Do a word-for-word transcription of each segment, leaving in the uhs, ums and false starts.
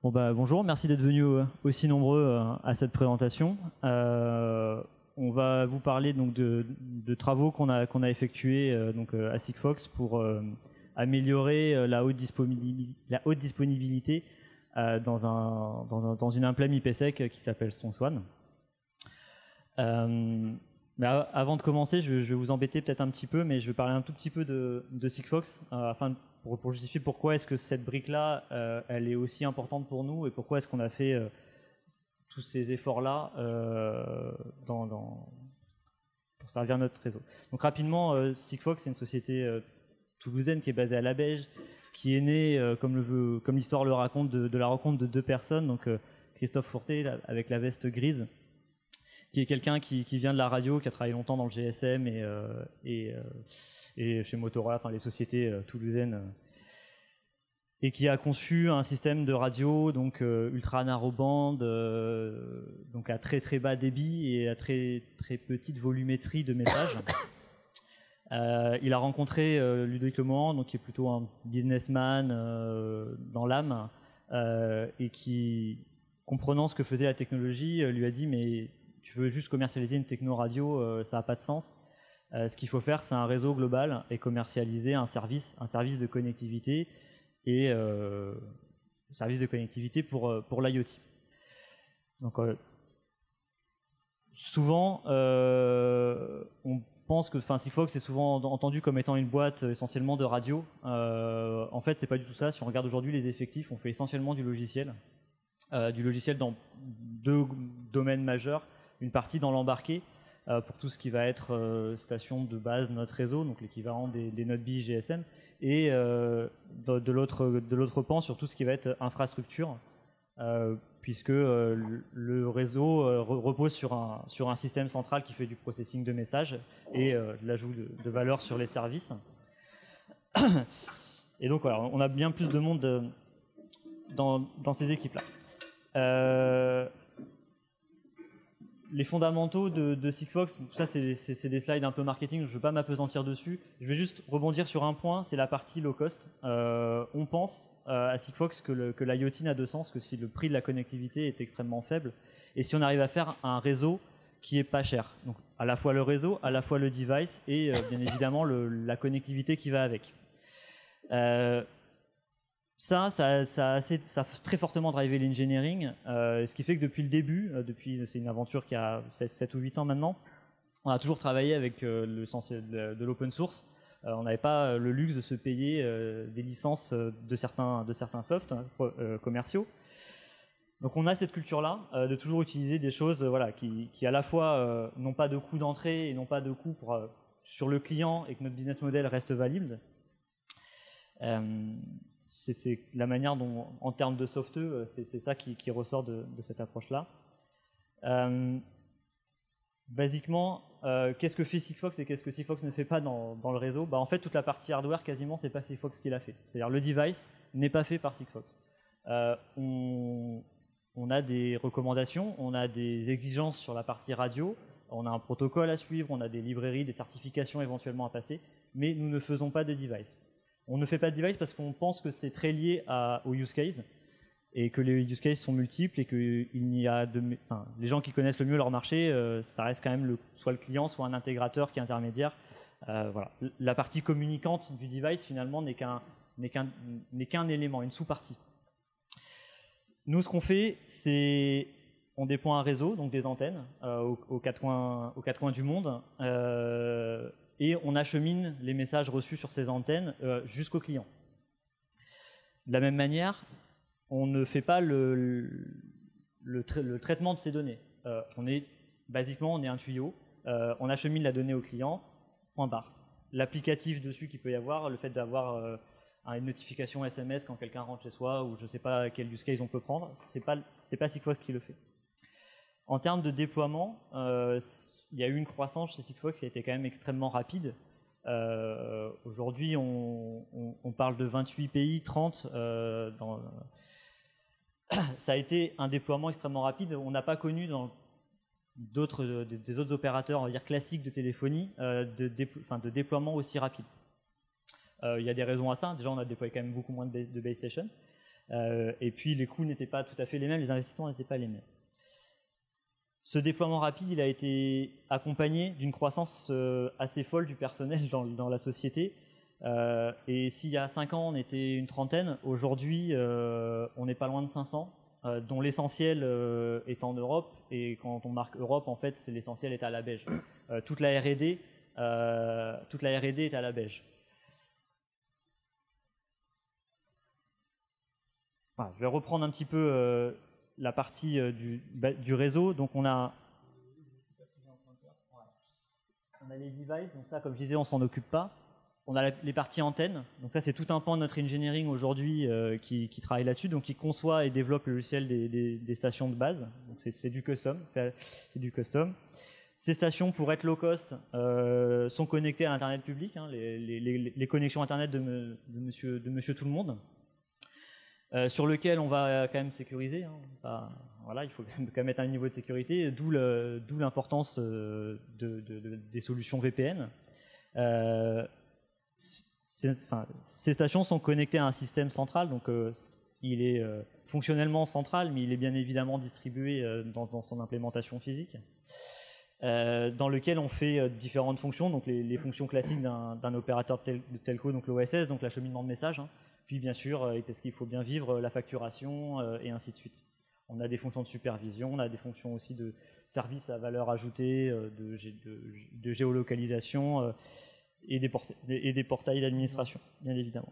Bon bah, bonjour, merci d'être venus aussi nombreux à cette présentation. Euh, on va vous parler donc de, de travaux qu'on a, qu'on a effectués euh, donc, à Sigfox pour euh, améliorer la haute disponibilité, la haute disponibilité euh, dans, un, dans, un, dans une implème IPsec qui s'appelle StrongSwan. Euh, mais avant de commencer, je, je vais vous embêter peut-être un petit peu, mais je vais parler un tout petit peu de, de Sigfox euh, afin de Pour, pour justifier pourquoi est-ce que cette brique-là, euh, elle est aussi importante pour nous et pourquoi est-ce qu'on a fait euh, tous ces efforts-là euh, dans, dans, pour servir notre réseau. Donc rapidement, euh, Sigfox, c'est une société euh, toulousaine qui est basée à Labège, qui est née, euh, comme, le veut, comme l'histoire le raconte, de, de la rencontre de deux personnes, donc euh, Christophe Fourté, là, avec la veste grise, qui est quelqu'un qui, qui vient de la radio, qui a travaillé longtemps dans le G S M et, euh, et, euh, et chez Motorola, enfin les sociétés euh, toulousaines, euh, et qui a conçu un système de radio donc euh, ultra narrowband, euh, donc à très très bas débit et à très très petite volumétrie de messages. euh, il a rencontré euh, Ludovic Lemohan, donc qui est plutôt un businessman euh, dans l'âme, euh, et qui, comprenant ce que faisait la technologie, euh, lui a dit mais tu veux juste commercialiser une techno radio, euh, ça n'a pas de sens. Euh, ce qu'il faut faire, c'est un réseau global et commercialiser un service, un service de connectivité et euh, service de connectivité pour, pour l'IoT. Donc, euh, souvent, euh, on pense que Sigfox est souvent entendu comme étant une boîte essentiellement de radio. Euh, en fait, c'est pas du tout ça. Si on regarde aujourd'hui les effectifs, on fait essentiellement du logiciel. Euh, du logiciel dans deux domaines majeurs. Une partie dans l'embarqué, euh, pour tout ce qui va être euh, station de base, notre réseau, donc l'équivalent des, des Node B G S M, et euh, de, de l'autre de l'autre pan sur tout ce qui va être infrastructure, euh, puisque euh, le réseau euh, repose sur un sur un système central qui fait du processing de messages et euh, de l'ajout de, de valeur sur les services. Et donc voilà, on a bien plus de monde de, dans dans ces équipes-là. Euh, Les fondamentaux de, de Sigfox, ça c'est, c'est, c'est des slides un peu marketing, je ne veux pas m'apesantir dessus. Je vais juste rebondir sur un point, c'est la partie low cost. Euh, on pense euh, à Sigfox que, le, que l'IoT n'a de sens que si le prix de la connectivité est extrêmement faible et si on arrive à faire un réseau qui est pas cher. Donc à la fois le réseau, à la fois le device et euh, bien évidemment le, la connectivité qui va avec. Euh, Ça, ça, ça, a assez, ça a très fortement drivé l'engineering, euh, ce qui fait que depuis le début, euh, depuis, c'est une aventure qui a sept ou huit ans maintenant, on a toujours travaillé avec euh, le sens de, de l'open source. Euh, on n'avait pas le luxe de se payer euh, des licences de certains, de certains softs euh, commerciaux. Donc on a cette culture-là euh, de toujours utiliser des choses euh, voilà, qui, qui à la fois euh, n'ont pas de coût d'entrée et n'ont pas de coût pour, euh, sur le client et que notre business model reste valide. Euh, C'est, c'est la manière dont, en termes de software, c'est, c'est ça qui, qui ressort de, de cette approche-là. Euh, basiquement, euh, qu'est-ce que fait Sigfox et qu'est-ce que Sigfox ne fait pas dans, dans le réseau? Bah, en fait, toute la partie hardware, quasiment, c'est pas Sigfox qui l'a fait. C'est-à-dire le device n'est pas fait par Sigfox. Euh, on, on a des recommandations, on a des exigences sur la partie radio, on a un protocole à suivre, on a des librairies, des certifications éventuellement à passer, mais nous ne faisons pas de device. On ne fait pas de device parce qu'on pense que c'est très lié à, au use case et que les use cases sont multiples et que il n'y a de, enfin, les gens qui connaissent le mieux leur marché, euh, ça reste quand même le, soit le client, soit un intégrateur qui est intermédiaire. Euh, voilà. La partie communicante du device finalement n'est qu'un, n'est qu'un, n'est qu'un élément, une sous-partie. Nous, ce qu'on fait, c'est on déploie un réseau, donc des antennes euh, aux, aux, quatre coins, aux quatre coins du monde. Euh, et on achemine les messages reçus sur ces antennes euh, jusqu'au client. De la même manière, on ne fait pas le, le, tra le traitement de ces données. Euh, on est, basiquement, on est un tuyau, euh, on achemine la donnée au client, point barre. L'applicatif dessus qu'il peut y avoir, le fait d'avoir euh, une notification S M S quand quelqu'un rentre chez soi, ou je ne sais pas quel use case on peut prendre, c'est pas, c'est pas Sigfox qui le fait. En termes de déploiement, euh, il y a eu une croissance chez Sigfox qui a été quand même extrêmement rapide. Euh, Aujourd'hui, on, on, on parle de vingt-huit pays, trente. Euh, dans... Ça a été un déploiement extrêmement rapide. On n'a pas connu dans d'autres, des autres opérateurs, on va dire classiques de téléphonie, euh, de, déplo... enfin, de déploiement aussi rapide. Euh, il y a des raisons à ça. Déjà, on a déployé quand même beaucoup moins de base stations. Euh, et puis les coûts n'étaient pas tout à fait les mêmes, les investissements n'étaient pas les mêmes. Ce déploiement rapide, il a été accompagné d'une croissance euh, assez folle du personnel dans, dans la société. Euh, et s'il y a cinq ans, on était une trentaine, aujourd'hui, euh, on n'est pas loin de cinq cents, euh, dont l'essentiel euh, est en Europe. Et quand on marque Europe, en fait, c'est l'essentiel est à la beige. Euh, toute la R et D, euh, toute la R et D est à la beige. Voilà, je vais reprendre un petit peu euh, la partie euh, du, bah, du réseau. Donc on a, on a les devices, donc ça, comme je disais, on s'en occupe pas. On a la, les parties antennes, donc ça c'est tout un pan de notre engineering aujourd'hui euh, qui, qui travaille là-dessus, donc qui conçoit et développe le logiciel des, des, des stations de base. Donc c'est du custom, c'est du custom. Ces stations, pour être low cost, euh, sont connectées à l'internet public, hein, les, les, les, les connexions internet de, me, de, monsieur, de monsieur tout le monde. Euh, sur lequel on va quand même sécuriser. Hein. Enfin, voilà, il faut quand même mettre un niveau de sécurité, d'où l'importance euh, de, de, de, des solutions V P N. Euh, enfin, ces stations sont connectées à un système central, donc euh, il est euh, fonctionnellement central, mais il est bien évidemment distribué euh, dans, dans son implémentation physique, euh, dans lequel on fait euh, différentes fonctions, donc les, les fonctions classiques d'un opérateur de, tel, de telco, donc l'O S S, donc l'acheminement de messages. Hein. Puis bien sûr, parce qu'il faut bien vivre, la facturation euh, et ainsi de suite. On a des fonctions de supervision, on a des fonctions aussi de services à valeur ajoutée, euh, de, de, de géolocalisation euh, et, des et des portails d'administration, bien évidemment.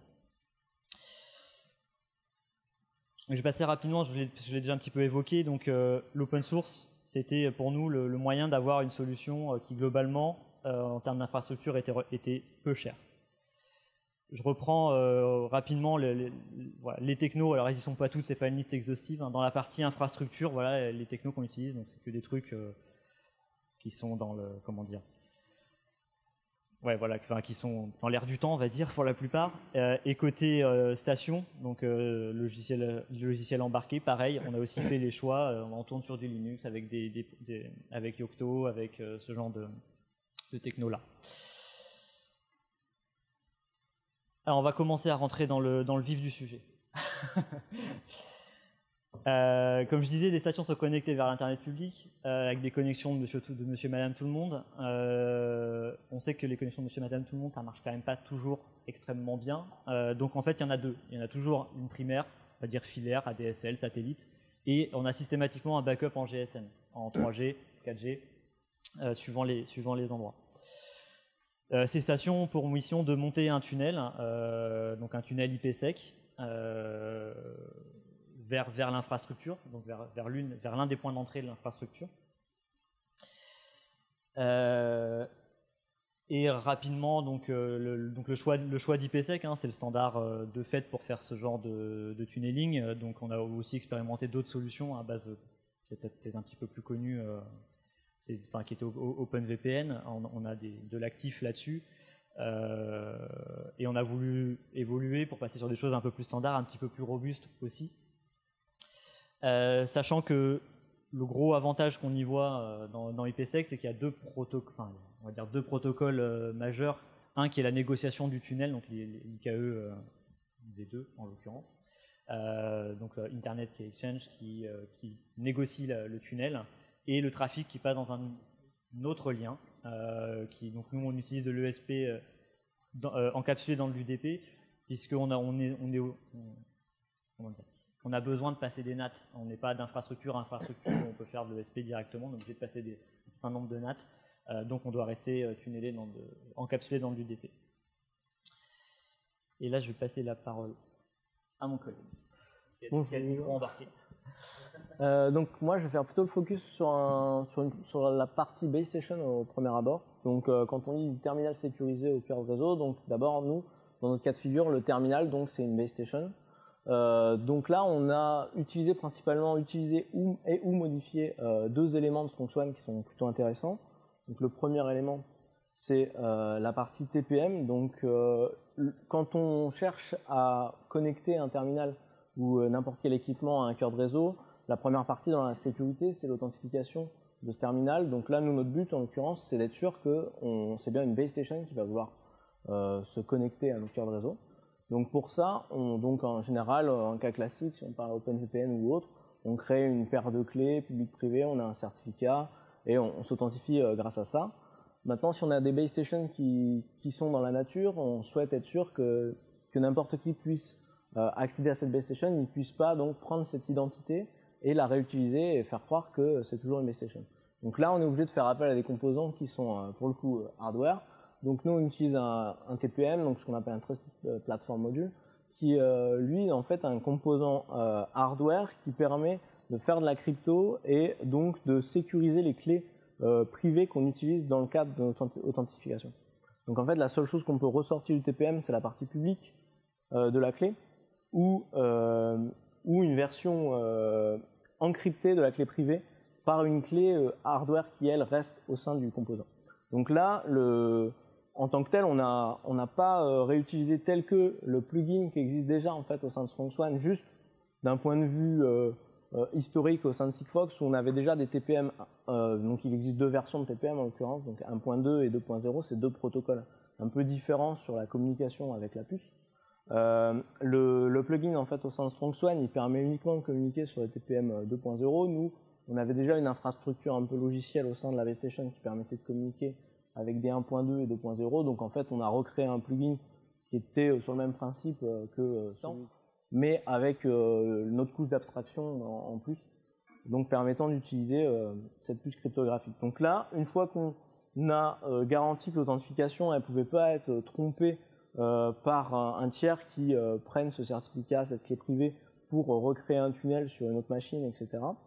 Je vais passer rapidement, je l'ai déjà un petit peu évoqué, donc euh, l'open source, c'était pour nous le, le moyen d'avoir une solution qui globalement, euh, en termes d'infrastructure, était, était peu chère. Je reprends euh, rapidement les, les, voilà, les technos. Alors, ils y sont pas toutes, c'est pas une liste exhaustive. Hein. Dans la partie infrastructure, voilà les technos qu'on utilise. Donc, c'est que des trucs euh, qui sont dans le, comment dire, ouais, voilà, enfin, qui sont dans l'air du temps, on va dire, pour la plupart. Euh, et côté euh, station, donc euh, logiciel, logiciel embarqué, pareil. On a aussi fait les choix. Euh, on tourne sur du Linux avec des, des, des avec Yocto, avec euh, ce genre de, de techno là. Alors on va commencer à rentrer dans le, dans le vif du sujet. euh, comme je disais, les stations sont connectées vers l'internet public euh, avec des connexions de monsieur, de monsieur, madame, tout le monde. Euh, on sait que les connexions de monsieur, madame, tout le monde, ça marche quand même pas toujours extrêmement bien. Euh, donc en fait, il y en a deux. Il y en a toujours une primaire, on va dire filaire, A D S L, satellite, et on a systématiquement un backup en G S M, en trois G, quatre G, euh, suivant, les, suivant les endroits. Euh, ces stations ont pour mission de monter un tunnel, euh, donc un tunnel I P sec, euh, vers, vers l'infrastructure, donc vers, vers l'une, vers l'un des points d'entrée de l'infrastructure. Euh, et rapidement, donc, euh, le, donc le choix, le choix d'I P sec, hein, c'est le standard euh, de fait pour faire ce genre de, de tunneling. Donc, on a aussi expérimenté d'autres solutions à base peut-être peut-être un petit peu plus connues. Euh, C'est, enfin, qui était OpenVPN, on, on a des, de l'actif là-dessus, euh, et on a voulu évoluer pour passer sur des choses un peu plus standards, un petit peu plus robustes aussi, euh, sachant que le gros avantage qu'on y voit euh, dans, dans I P sec, c'est qu'il y a deux protocoles, enfin, on va dire deux protocoles euh, majeurs, un qui est la négociation du tunnel, donc l'I K E euh, V deux en l'occurrence, euh, donc euh, Internet Key Exchange qui, euh, qui négocie la, le tunnel, et le trafic qui passe dans un, un autre lien, euh, qui, donc nous on utilise de l'E S P euh, dans, euh, encapsulé dans le U D P, puisqu'on a, on est, on est, on, comment dire, on a besoin de passer des N A T, on n'est pas d'infrastructure à infrastructure, on peut faire de l'E S P directement, on est obligé de passer des, un certain nombre de N A T, euh, donc on doit rester euh, tunnelé, dans de, encapsulé dans le U D P. Et là je vais passer la parole à mon collègue, qui a, bon, qui a le micro embarqué. Euh, donc moi je vais faire plutôt le focus sur, un, sur, une, sur la partie base station au premier abord. Donc euh, quand on dit du terminal sécurisé au cœur du réseau, donc d'abord nous dans notre cas de figure le terminal donc c'est une base station. Euh, donc là on a utilisé principalement utilisé ou, et ou modifié euh, deux éléments de StrongSwan qui sont plutôt intéressants. Donc le premier élément c'est euh, la partie T P M. Donc euh, quand on cherche à connecter un terminal ou euh, n'importe quel équipement à un cœur de réseau, la première partie dans la sécurité, c'est l'authentification de ce terminal. Donc là, nous, notre but, en l'occurrence, c'est d'être sûr que c'est bien une base station qui va vouloir euh, se connecter à notre cœur de réseau. Donc pour ça, on, donc en général, en cas classique, si on parle OpenVPN ou autre, on crée une paire de clés public-privé, on a un certificat et on, on s'authentifie euh, grâce à ça. Maintenant, si on a des base stations qui, qui sont dans la nature, on souhaite être sûr que, que n'importe qui puisse euh, accéder à cette base station, il ne puisse pas donc prendre cette identité et la réutiliser et faire croire que c'est toujours une base station. Donc là, on est obligé de faire appel à des composants qui sont, euh, pour le coup, euh, hardware. Donc nous, on utilise un, un T P M, donc ce qu'on appelle un Trusted Platform Module, qui, euh, lui, en fait, a un composant euh, hardware qui permet de faire de la crypto et donc de sécuriser les clés euh, privées qu'on utilise dans le cadre de notre authentification. Donc en fait, la seule chose qu'on peut ressortir du T P M, c'est la partie publique euh, de la clé ou, euh, ou une version euh, encryptée de la clé privée par une clé euh, hardware qui, elle, reste au sein du composant. Donc là, le, en tant que tel, on n'a on n'a pas euh, réutilisé tel que le plugin qui existe déjà en fait au sein de StrongSwan, juste d'un point de vue euh, euh, historique au sein de Sigfox, où on avait déjà des T P M, euh, donc il existe deux versions de T P M en l'occurrence, donc un point deux et deux point zéro, c'est deux protocoles un peu différents sur la communication avec la puce. Euh, le, le plugin en fait au sein de StrongSwan, il permet uniquement de communiquer sur le T P M deux point zéro. Nous, on avait déjà une infrastructure un peu logicielle au sein de la base station qui permettait de communiquer avec des un point deux et deux point zéro. Donc en fait, on a recréé un plugin qui était sur le même principe que celui, mais avec euh, notre couche d'abstraction en, en plus, donc permettant d'utiliser euh, cette puce cryptographique. Donc là, une fois qu'on a euh, garanti que l'authentification elle pouvait pas être trompée euh, par un, un tiers qui euh, prenne ce certificat, cette clé privée, pour euh, recréer un tunnel sur une autre machine, et cetera.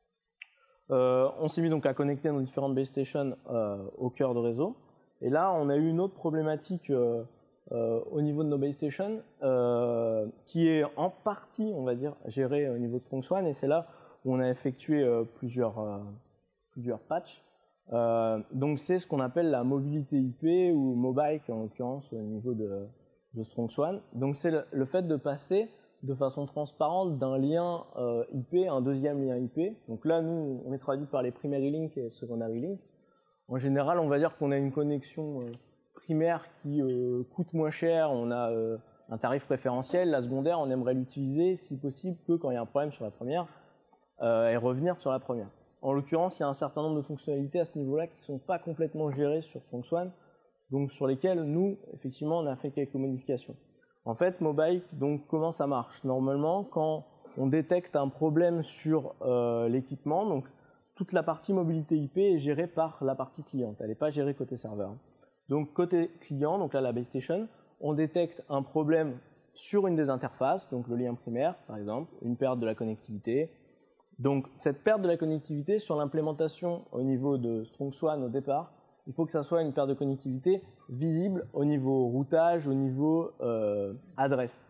Euh, on s'est mis donc à connecter nos différentes base stations euh, au cœur de réseau. Et là, on a eu une autre problématique euh, euh, au niveau de nos base stations euh, qui est en partie, on va dire, gérée au niveau de StrongSwan. Et c'est là où on a effectué euh, plusieurs, euh, plusieurs patchs. Euh, donc c'est ce qu'on appelle la mobilité I P ou Mobike en l'occurrence au niveau de, de StrongSwan. Donc c'est le, le fait de passer de façon transparente d'un lien euh, I P à un deuxième lien I P. Donc là, nous, on est traduit par les primary links et secondary links. En général, on va dire qu'on a une connexion euh, primaire qui euh, coûte moins cher, on a euh, un tarif préférentiel. La secondaire, on aimerait l'utiliser, si possible, que quand il y a un problème sur la première, euh, et revenir sur la première. En l'occurrence, il y a un certain nombre de fonctionnalités à ce niveau-là qui ne sont pas complètement gérées sur StrongSwan, donc sur lesquelles, nous, effectivement, on a fait quelques modifications. En fait, Mobike, donc comment ça marche? Normalement, quand on détecte un problème sur euh, l'équipement, donc toute la partie mobilité I P est gérée par la partie cliente, elle n'est pas gérée côté serveur. Donc côté client, donc là la base station, on détecte un problème sur une des interfaces, donc le lien primaire par exemple, une perte de la connectivité. Donc cette perte de la connectivité sur l'implémentation au niveau de StrongSwan au départ, il faut que ça soit une perte de connectivité visible au niveau routage, au niveau euh, adresse.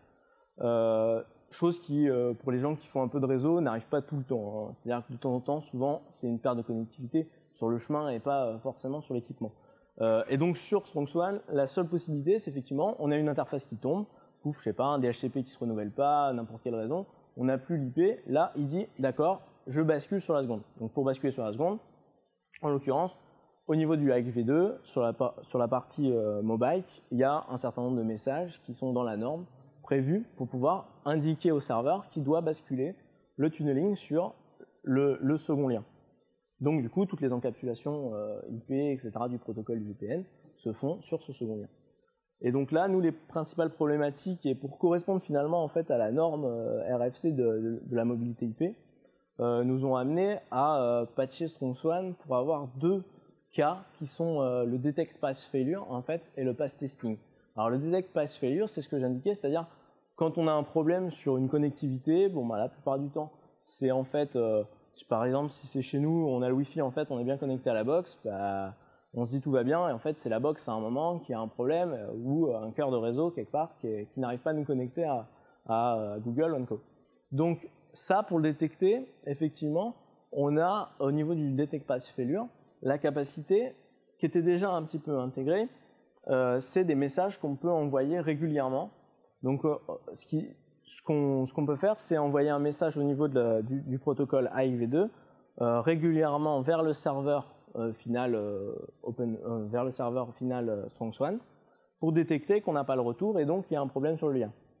Euh, chose qui, euh, pour les gens qui font un peu de réseau, n'arrive pas tout le temps. Hein. C'est-à-dire que de temps en temps, souvent, c'est une perte de connectivité sur le chemin et pas euh, forcément sur l'équipement. Euh, et donc sur StrongSwan, la seule possibilité, c'est effectivement, on a une interface qui tombe, pouf, je sais pas, un D H C P qui se renouvelle pas, n'importe quelle raison, on n'a plus l'I P. Là, il dit, d'accord, je bascule sur la seconde. Donc pour basculer sur la seconde, en l'occurrence, au niveau du I P v deux, sur la, sur la partie euh, Mobike, il y a un certain nombre de messages qui sont dans la norme prévus pour pouvoir indiquer au serveur qui doit basculer le tunneling sur le, le second lien. Donc du coup, toutes les encapsulations euh, I P, et cetera du protocole du V P N se font sur ce second lien. Et donc là, nous, les principales problématiques, et pour correspondre finalement en fait à la norme euh, R F C de, de, de la mobilité I P, euh, nous ont amené à euh, patcher StrongSwan pour avoir deux cas qui sont euh, le detect pass failure en fait et le pass testing. Alors le detect pass failure, c'est ce que j'indiquais, c'est-à-dire quand on a un problème sur une connectivité, bon bah la plupart du temps, c'est en fait, euh, par exemple si c'est chez nous, on a le Wi-Fi en fait, on est bien connecté à la box, bah, on se dit tout va bien et en fait c'est la box à un moment qui a un problème euh, ou un cœur de réseau quelque part qui, est, qui n'arrive pas à nous connecter à, à, à Google ou Co. Donc ça pour le détecter, effectivement, on a au niveau du detect pass failure la capacité qui était déjà un petit peu intégrée, euh, c'est des messages qu'on peut envoyer régulièrement. Donc euh, ce qui, ce qu'on ce qu'on peut faire, c'est envoyer un message au niveau de la, du, du protocole I P v deux euh, régulièrement vers le serveur euh, final euh, open, euh, vers le serveur final euh, StrongSwan pour détecter qu'on n'a pas le retour et donc il y a un problème sur le lien.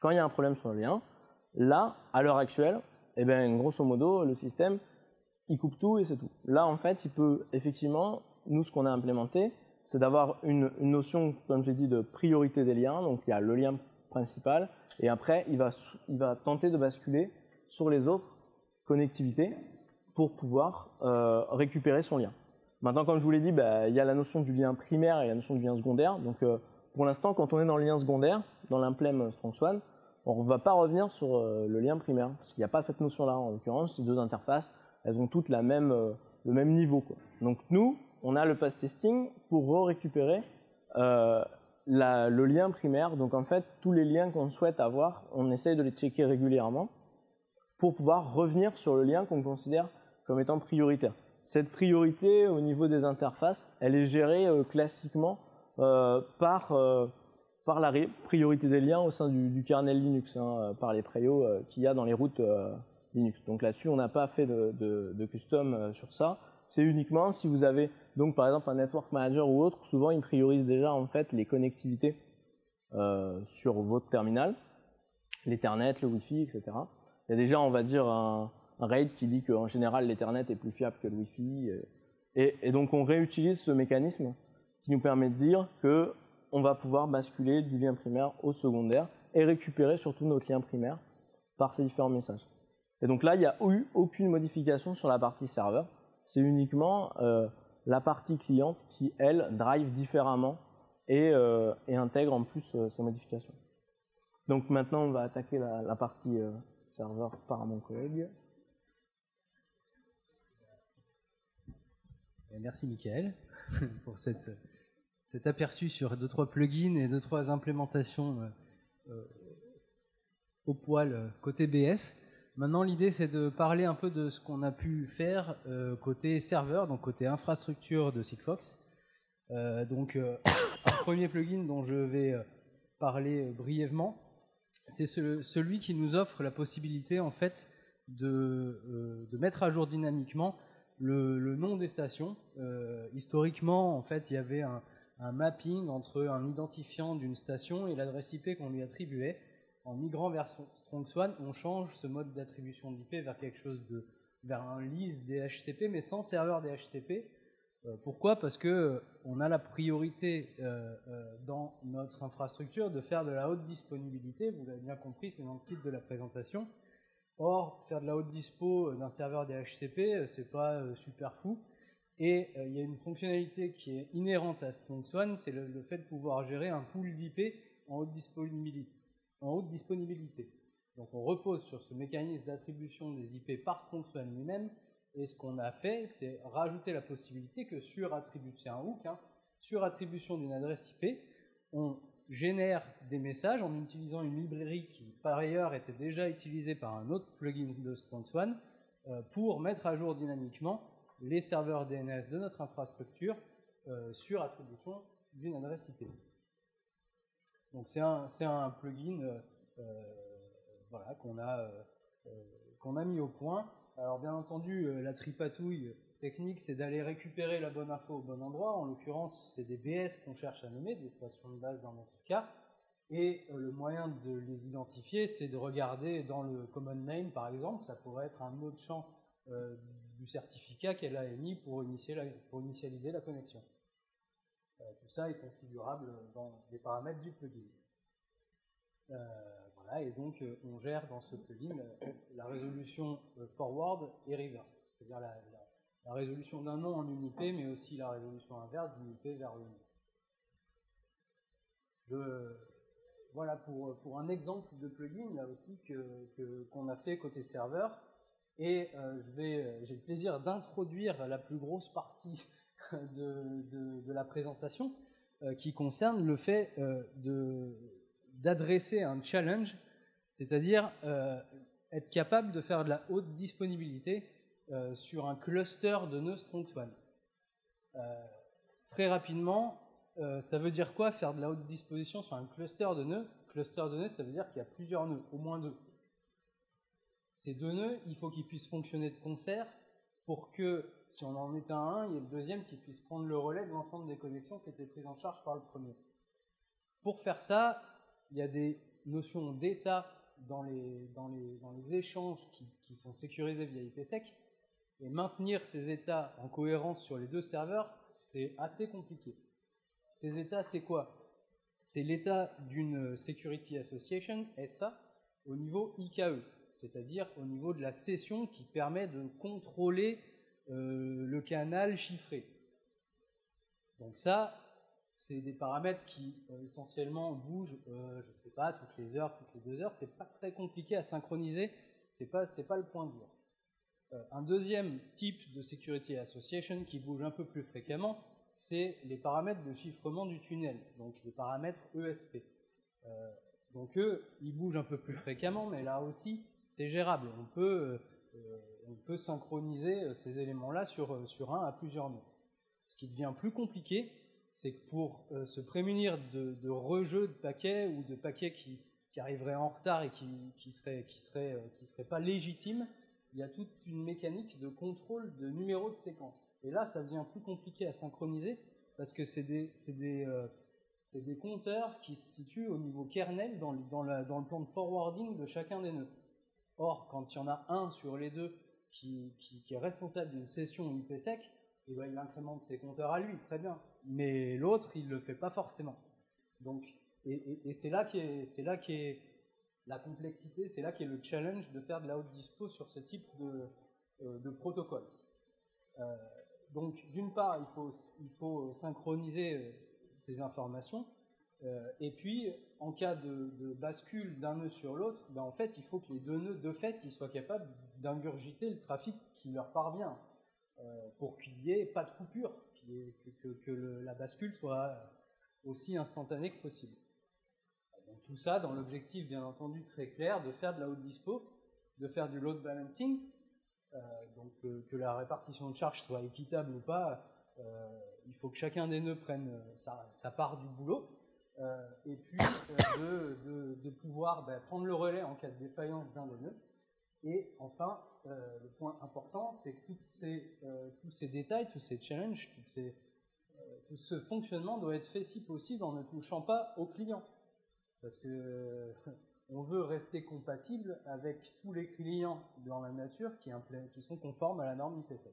quand il y a un problème sur le lien, là, à l'heure actuelle, eh ben, grosso modo, le système, il coupe tout et c'est tout. Là, en fait, il peut effectivement, nous, ce qu'on a implémenté, c'est d'avoir une, une notion, comme j'ai dit, de priorité des liens. Donc, il y a le lien principal et après, il va, il va tenter de basculer sur les autres connectivités pour pouvoir euh, récupérer son lien. Maintenant, comme je vous l'ai dit, bah, il y a la notion du lien primaire et la notion du lien secondaire. Donc, euh, pour l'instant, quand on est dans le lien secondaire, dans l'implem StrongSwan, on ne va pas revenir sur euh, le lien primaire, parce qu'il n'y a pas cette notion-là. En l'occurrence, ces deux interfaces, elles ont toutes la même, euh, le même niveau, quoi. Donc nous, on a le path testing pour récupérer euh, la, le lien primaire. Donc en fait, tous les liens qu'on souhaite avoir, on essaye de les checker régulièrement pour pouvoir revenir sur le lien qu'on considère comme étant prioritaire. Cette priorité au niveau des interfaces, elle est gérée euh, classiquement euh, par... Euh, par la priorité des liens au sein du, du kernel Linux, hein, par les préos euh, qu'il y a dans les routes euh, Linux. Donc là-dessus, on n'a pas fait de, de, de custom euh, sur ça. C'est uniquement si vous avez, donc par exemple, un network manager ou autre, souvent il priorise déjà en fait les connectivités euh, sur votre terminal, l'Ethernet, le Wi-Fi, et cetera. Il y a déjà, on va dire, un, un RAID qui dit qu'en général l'Ethernet est plus fiable que le Wi-Fi. Et, et donc on réutilise ce mécanisme qui nous permet de dire que on va pouvoir basculer du lien primaire au secondaire et récupérer surtout notre lien primaire par ces différents messages. Et donc là, il n'y a eu aucune modification sur la partie serveur. C'est uniquement euh, la partie cliente qui, elle, drive différemment et, euh, et intègre en plus euh, ces modifications. Donc maintenant, on va attaquer la, la partie euh, serveur par mon collègue. Merci Mickaël pour cette... cet aperçu sur deux trois plugins et deux trois implémentations euh, euh, au poil euh, côté B S. Maintenant, l'idée, c'est de parler un peu de ce qu'on a pu faire euh, côté serveur, donc côté infrastructure de Sigfox. Euh, donc, euh, un premier plugin dont je vais euh, parler euh, brièvement, c'est ce, celui qui nous offre la possibilité, en fait, de, euh, de mettre à jour dynamiquement le, le nom des stations. Euh, historiquement, en fait, il y avait un un mapping entre un identifiant d'une station et l'adresse I P qu'on lui attribuait. En migrant vers StrongSwan, on change ce mode d'attribution d'I P vers quelque chose de, vers un lease D H C P, mais sans serveur D H C P. Euh, pourquoi? Parce que euh, on a la priorité euh, euh, dans notre infrastructure de faire de la haute disponibilité. Vous l'avez bien compris, c'est dans le titre de la présentation. Or, faire de la haute dispo d'un serveur D H C P, c'est pas euh, super fou. Et euh, il y a une fonctionnalité qui est inhérente à StrongSwan, c'est le, le fait de pouvoir gérer un pool d'I P en haute disponibilité. En haute disponibilité. Donc on repose sur ce mécanisme d'attribution des I P par StrongSwan lui-même, et ce qu'on a fait, c'est rajouter la possibilité que sur attribution, c'est un hook, hein, sur attribution d'une adresse I P, on génère des messages en utilisant une librairie qui par ailleurs était déjà utilisée par un autre plugin de StrongSwan euh, pour mettre à jour dynamiquement les serveurs D N S de notre infrastructure euh, sur attribution d'une adresse I P. Donc c'est un, c'est un plugin euh, euh, voilà, qu'on a, euh, euh, qu'on a mis au point. Alors bien entendu, euh, la tripatouille technique, c'est d'aller récupérer la bonne info au bon endroit. En l'occurrence, c'est des B S qu'on cherche à nommer, des stations de base dans notre cas. Et euh, le moyen de les identifier, c'est de regarder dans le common name, par exemple. Ça pourrait être un autre champ euh, du certificat qu'elle a émis pour, initier la, pour initialiser la connexion. Euh, tout ça est configurable dans les paramètres du plugin. Euh, voilà, et donc euh, on gère dans ce plugin euh, la résolution euh, forward et reverse, c'est-à-dire la, la, la résolution d'un nom en une I P, mais aussi la résolution inverse d'une I P vers le nom. Je, voilà pour, pour un exemple de plugin là aussi que, que, qu'on a fait côté serveur. Et euh, je vais, j'ai le plaisir d'introduire la plus grosse partie de, de, de la présentation euh, qui concerne le fait euh, de, d'adresser un challenge, c'est-à-dire euh, être capable de faire de la haute disponibilité euh, sur un cluster de nœuds StrongSwan. Euh, très rapidement, euh, ça veut dire quoi faire de la haute disposition sur un cluster de nœuds? Cluster de nœuds, ça veut dire qu'il y a plusieurs nœuds, au moins deux. Ces deux nœuds, il faut qu'ils puissent fonctionner de concert pour que, si on en éteint un, il y ait le deuxième qui puisse prendre le relais de l'ensemble des connexions qui étaient prises en charge par le premier. Pour faire ça, il y a des notion d'état dans les, dans, les, dans les échanges qui, qui sont sécurisés via IPsec, et maintenir ces états en cohérence sur les deux serveurs, c'est assez compliqué. Ces états, c'est quoi? C'est l'état d'une Security Association, S A, au niveau I K E, c'est-à-dire au niveau de la session qui permet de contrôler euh, le canal chiffré. Donc ça, c'est des paramètres qui euh, essentiellement bougent, euh, je ne sais pas, toutes les heures, toutes les deux heures. C'est pas très compliqué à synchroniser, c'est pas, c'est pas le point dur. Euh, un deuxième type de Security Association qui bouge un peu plus fréquemment, c'est les paramètres de chiffrement du tunnel, donc les paramètres E S P. Euh, donc eux, ils bougent un peu plus fréquemment, mais là aussi, c'est gérable. On peut, euh, on peut synchroniser ces éléments-là sur, sur un à plusieurs nœuds. Ce qui devient plus compliqué, c'est que pour euh, se prémunir de, de rejeux de paquets ou de paquets qui, qui arriveraient en retard et qui ne qui seraient, qui seraient, euh, qui seraient pas légitimes, il y a toute une mécanique de contrôle de numéros de séquence. Et là, ça devient plus compliqué à synchroniser parce que c'est des, c'est des, euh, c'est des compteurs qui se situent au niveau kernel dans le, dans, la, dans le plan de forwarding de chacun des nœuds. Or, quand il y en a un sur les deux qui, qui, qui est responsable d'une session IPsec, eh ben, il incrémente ses compteurs à lui, très bien. Mais l'autre, il ne le fait pas forcément. Donc, et et, et c'est là qu'est c'est là qu'est la complexité, c'est là qu'est le challenge de faire de la haute dispo sur ce type de, euh, de protocole. Euh, donc, d'une part, il faut, il faut synchroniser euh, ces informations. Euh, et puis, en cas de, de bascule d'un nœud sur l'autre, ben, en fait, il faut que les deux nœuds, de fait, ils soient capables d'ingurgiter le trafic qui leur parvient. Euh, pour qu'il n'y ait pas de coupure, que, que, que le, la bascule soit aussi instantanée que possible. Donc, tout ça dans l'objectif, bien entendu, très clair, de faire de la haute dispo, de faire du load balancing, euh, donc euh, que la répartition de charge soit équitable ou pas, euh, il faut que chacun des nœuds prenne sa, sa part du boulot, euh, et puis euh, de, de, de pouvoir ben, prendre le relais en cas de défaillance d'un des nœuds. Et enfin, euh, le point important, c'est que toutes ces, euh, tous ces détails, tous ces challenges, toutes ces, euh, tout ce fonctionnement doit être fait si possible en ne touchant pas au client. Parce que euh, on veut rester compatible avec tous les clients dans la nature qui, qui sont conformes à la norme IPsec.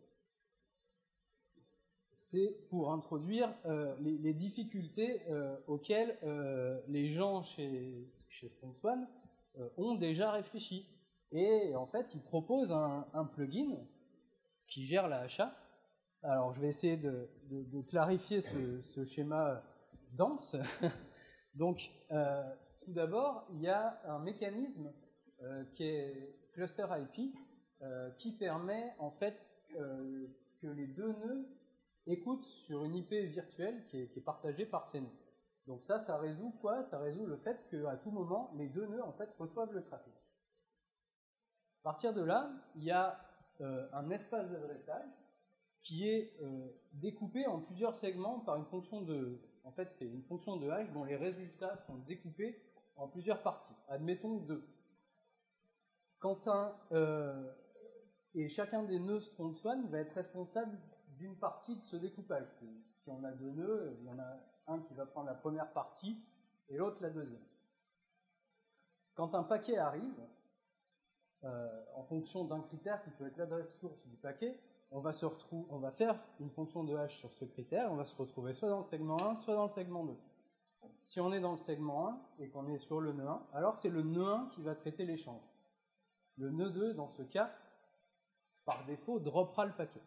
C'est pour introduire euh, les, les difficultés euh, auxquelles euh, les gens chez, chez SprintOne euh, ont déjà réfléchi. Et en fait, ils proposent un, un plugin qui gère la H A. Alors, je vais essayer de, de, de clarifier ce, ce schéma dense. Donc, euh, tout d'abord, il y a un mécanisme euh, qui est Cluster I P euh, qui permet en fait euh, que les deux nœuds écoutent sur une I P virtuelle qui est, qui est partagée par ces nœuds. Donc ça, ça résout quoi? Ça résout le fait qu'à tout moment, les deux nœuds en fait reçoivent le trafic. À partir de là, il y a euh, un espace d'adressage qui est euh, découpé en plusieurs segments par une fonction de... En fait, c'est une fonction de hash dont les résultats sont découpés en plusieurs parties. Admettons deux. Quand un... Euh, et chacun des nœuds SprintOne va être responsable d'une partie de ce découpage. Si on a deux nœuds, il y en a un qui va prendre la première partie et l'autre la deuxième. Quand un paquet arrive, Euh, en fonction d'un critère qui peut être l'adresse source du paquet, on va, se retrouver, on va faire une fonction de hash sur ce critère, on va se retrouver soit dans le segment un, soit dans le segment deux. Si on est dans le segment un et qu'on est sur le nœud un, alors c'est le nœud un qui va traiter l'échange. Le nœud deux, dans ce cas, par défaut, droppera le paquet.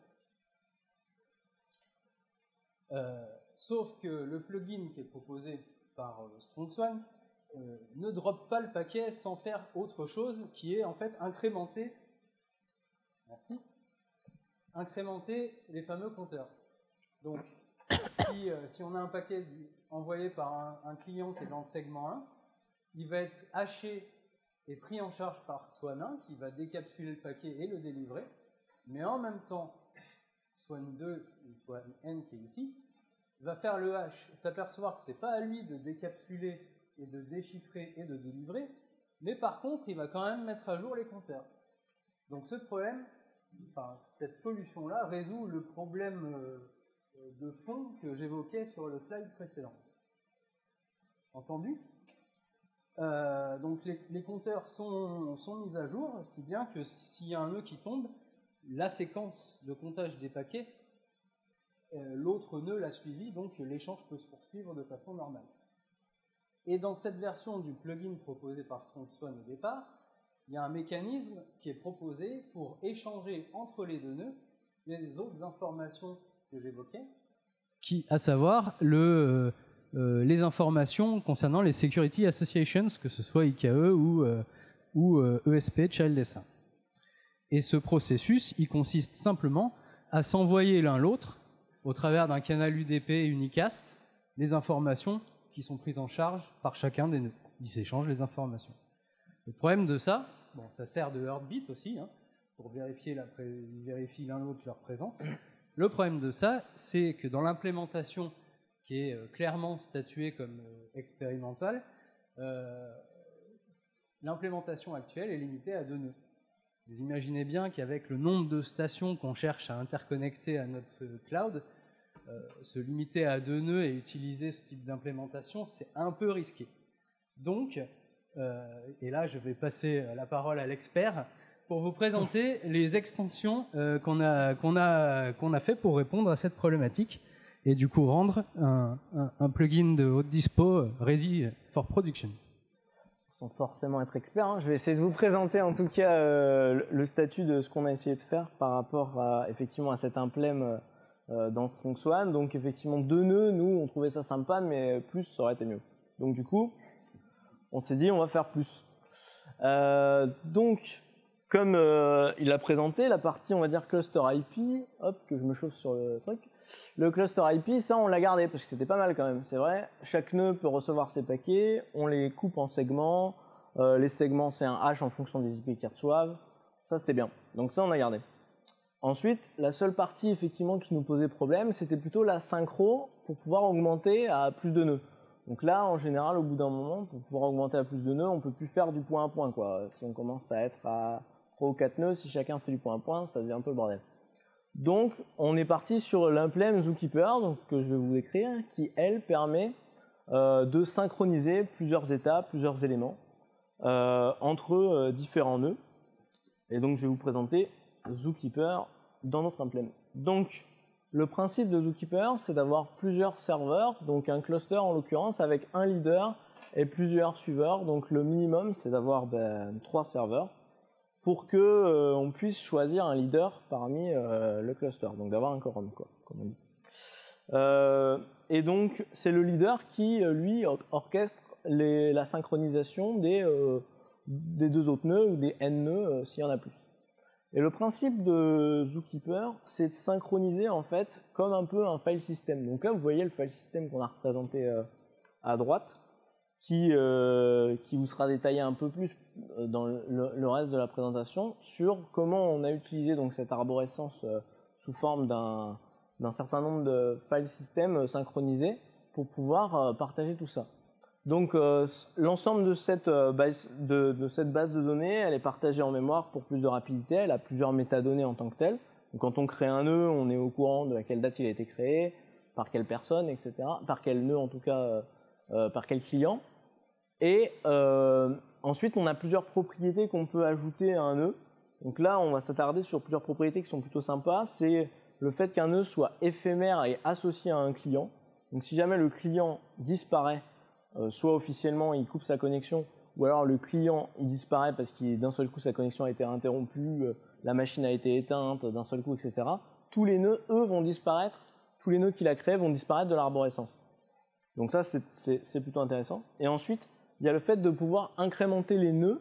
Euh, sauf que le plugin qui est proposé par euh, SprintOne Euh, ne drop pas le paquet sans faire autre chose, qui est en fait incrémenter, merci, incrémenter les fameux compteurs. Donc, si, euh, si on a un paquet envoyé par un, un client qui est dans le segment un, il va être haché et pris en charge par Swan un, qui va décapsuler le paquet et le délivrer, mais en même temps, Swan deux, ou Swan N qui est ici, va faire le hash, s'apercevoir que c'est pas à lui de décapsuler et de déchiffrer et de délivrer, mais par contre, il va quand même mettre à jour les compteurs. Donc ce problème, enfin, cette solution-là résout le problème de fond que j'évoquais sur le slide précédent. Entendu? Euh, donc les, les compteurs sont, sont mis à jour, si bien que s'il y a un nœud qui tombe, la séquence de comptage des paquets, euh, l'autre nœud l'a suivi, donc l'échange peut se poursuivre de façon normale. Et dans cette version du plugin proposé par StrongSwan au départ, il y a un mécanisme qui est proposé pour échanger entre les deux nœuds les autres informations que j'évoquais, qui, à savoir le, euh, les informations concernant les Security Associations, que ce soit I K E ou, euh, ou euh, E S P, Child S A. Et ce processus, il consiste simplement à s'envoyer l'un l'autre, au travers d'un canal U D P unicast, les informations qui sont prises en charge par chacun des nœuds. Ils s'échangent les informations. Le problème de ça, bon, ça sert de heartbeat aussi, hein, pour vérifier la pré- vérifier l'un l'autre leur présence. Le problème de ça, c'est que dans l'implémentation qui est euh, clairement statuée comme euh, expérimentale, euh, l'implémentation actuelle est limitée à deux nœuds. Vous imaginez bien qu'avec le nombre de stations qu'on cherche à interconnecter à notre cloud, euh, se limiter à deux nœuds et utiliser ce type d'implémentation, c'est un peu risqué. Donc, euh, et là je vais passer la parole à l'expert, pour vous présenter les extensions euh, qu'on a, qu'on a, qu'on a fait pour répondre à cette problématique et du coup rendre un, un, un plugin de haute dispo ready for production. Sans forcément être expert, hein. Je vais essayer de vous présenter en tout cas euh, le statut de ce qu'on a essayé de faire par rapport à, effectivement, à cet implème euh, dans StrongSwan. Donc effectivement deux nœuds, nous on trouvait ça sympa, mais plus ça aurait été mieux. Donc du coup, on s'est dit on va faire plus. Euh, donc Comme euh, il a présenté, la partie, on va dire, cluster I P, hop, que je me chauffe sur le truc. Le cluster I P, ça, on l'a gardé, parce que c'était pas mal quand même, c'est vrai. Chaque nœud peut recevoir ses paquets, on les coupe en segments. Euh, les segments, c'est un hash en fonction des I P qu'ils reçoivent. Ça, c'était bien. Donc ça, on a gardé. Ensuite, la seule partie, effectivement, qui nous posait problème, c'était plutôt la synchro pour pouvoir augmenter à plus de nœuds. Donc là, en général, au bout d'un moment, pour pouvoir augmenter à plus de nœuds, on peut plus faire du point à point, quoi. Si on commence à être à trois ou quatre nœuds, si chacun fait du point à point, ça devient un peu le bordel. Donc, on est parti sur l'implème Zookeeper, donc, que je vais vous décrire, qui, elle, permet euh, de synchroniser plusieurs états, plusieurs éléments euh, entre euh, différents nœuds. Et donc, je vais vous présenter Zookeeper dans notre implème. Donc, le principe de Zookeeper, c'est d'avoir plusieurs serveurs, donc un cluster en l'occurrence, avec un leader et plusieurs suiveurs. Donc, le minimum, c'est d'avoir ben, trois serveurs, pour que euh, on puisse choisir un leader parmi euh, le cluster, donc d'avoir un quorum, quoi, comme on dit. Euh, et donc c'est le leader qui lui or orchestre les, la synchronisation des, euh, des deux autres nœuds ou des n nœuds euh, s'il y en a plus. Et le principe de Zookeeper, c'est de synchroniser en fait comme un peu un file system. Donc là vous voyez le file system qu'on a représenté euh, à droite, qui, euh, qui vous sera détaillé un peu plus dans le, le reste de la présentation sur comment on a utilisé donc cette arborescence euh, sous forme d'un d'un certain nombre de file systems synchronisés pour pouvoir euh, partager tout ça. Donc euh, l'ensemble de cette, euh, base, de, de cette base de données, elle est partagée en mémoire pour plus de rapidité, elle a plusieurs métadonnées en tant que telles. Donc quand on crée un nœud, on est au courant de à quelle date il a été créé, par quelle personne, et cetera. Par quel nœud en tout cas, euh, euh, par quel client. Et euh, ensuite, on a plusieurs propriétés qu'on peut ajouter à un nœud. Donc là, on va s'attarder sur plusieurs propriétés qui sont plutôt sympas. C'est le fait qu'un nœud soit éphémère et associé à un client. Donc si jamais le client disparaît, euh, soit officiellement il coupe sa connexion, ou alors le client il disparaît parce qu'il d'un seul coup sa connexion a été interrompue, euh, la machine a été éteinte d'un seul coup, et cetera. Tous les nœuds, eux, vont disparaître. Tous les nœuds qu'il a créés vont disparaître de l'arborescence. Donc ça, c'est plutôt intéressant. Et ensuite, il y a le fait de pouvoir incrémenter les nœuds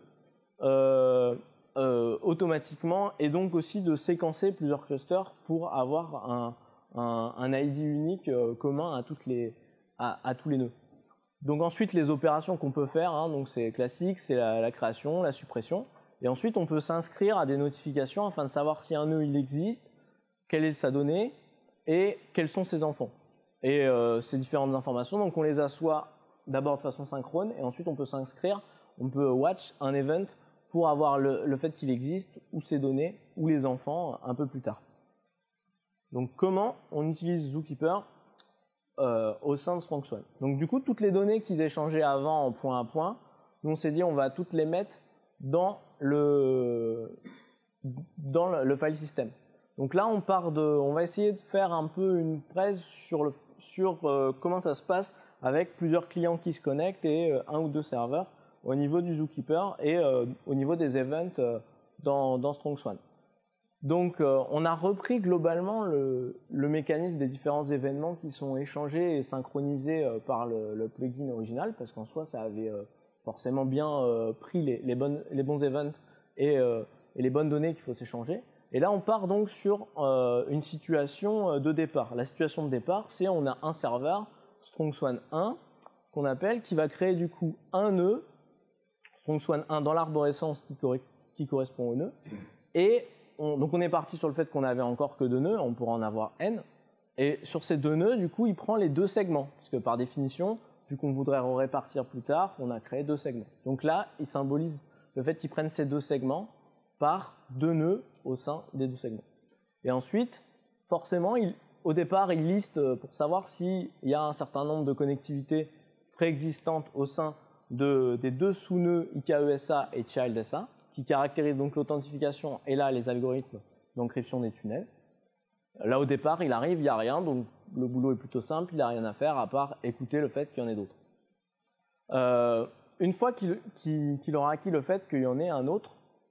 euh, euh, automatiquement et donc aussi de séquencer plusieurs clusters pour avoir un, un, un I D unique euh, commun à, toutes les, à, à tous les nœuds. Donc ensuite, les opérations qu'on peut faire, hein, donc c'est classique, c'est la, la création, la suppression. Et ensuite, on peut s'inscrire à des notifications afin de savoir si un nœud il existe, quelle est sa donnée et quels sont ses enfants. Et euh, ces différentes informations, donc on les assoit d'abord de façon synchrone, et ensuite on peut s'inscrire, on peut watch un event pour avoir le, le fait qu'il existe, ou ses données, ou les enfants un peu plus tard. Donc comment on utilise Zookeeper euh, au sein de StrongSwan. Donc du coup, toutes les données qu'ils échangeaient avant en point à point, nous on s'est dit on va toutes les mettre dans le, dans le, le file system. Donc là, on part de, on va essayer de faire un peu une presse sur, le, sur euh, comment ça se passe avec plusieurs clients qui se connectent et euh, un ou deux serveurs au niveau du Zookeeper et euh, au niveau des events euh, dans, dans StrongSwan. Donc, euh, on a repris globalement le, le mécanisme des différents événements qui sont échangés et synchronisés euh, par le, le plugin original, parce qu'en soi, ça avait euh, forcément bien euh, pris les, les, bonnes, les bons events et, euh, et les bonnes données qu'il faut s'échanger. Et là, on part donc sur euh, une situation de départ. La situation de départ, c'est on a un serveur, StrongSwan un, qu'on appelle, qui va créer du coup un nœud, StrongSwan un dans l'arborescence qui, cor qui correspond au nœud. Et on, donc on est parti sur le fait qu'on n'avait encore que deux nœuds, on pourra en avoir n. Et sur ces deux nœuds, du coup, il prend les deux segments. Parce que par définition, vu qu'on voudrait répartir plus tard, on a créé deux segments. Donc là, il symbolise le fait qu'il prenne ces deux segments par deux nœuds au sein des deux segments. Et ensuite, forcément, il, au départ, il liste pour savoir s'il y a un certain nombre de connectivités préexistantes au sein de, des deux sous-nœuds I K E S A et Child S A, qui caractérisent donc l'authentification et là les algorithmes d'encryption des tunnels. Là, au départ, il arrive, il n'y a rien, donc le boulot est plutôt simple, il n'a rien à faire à part écouter le fait qu'il y en ait d'autres. Euh, une fois qu'il qu'il, qu'il aura acquis le fait qu'il y en ait un autre,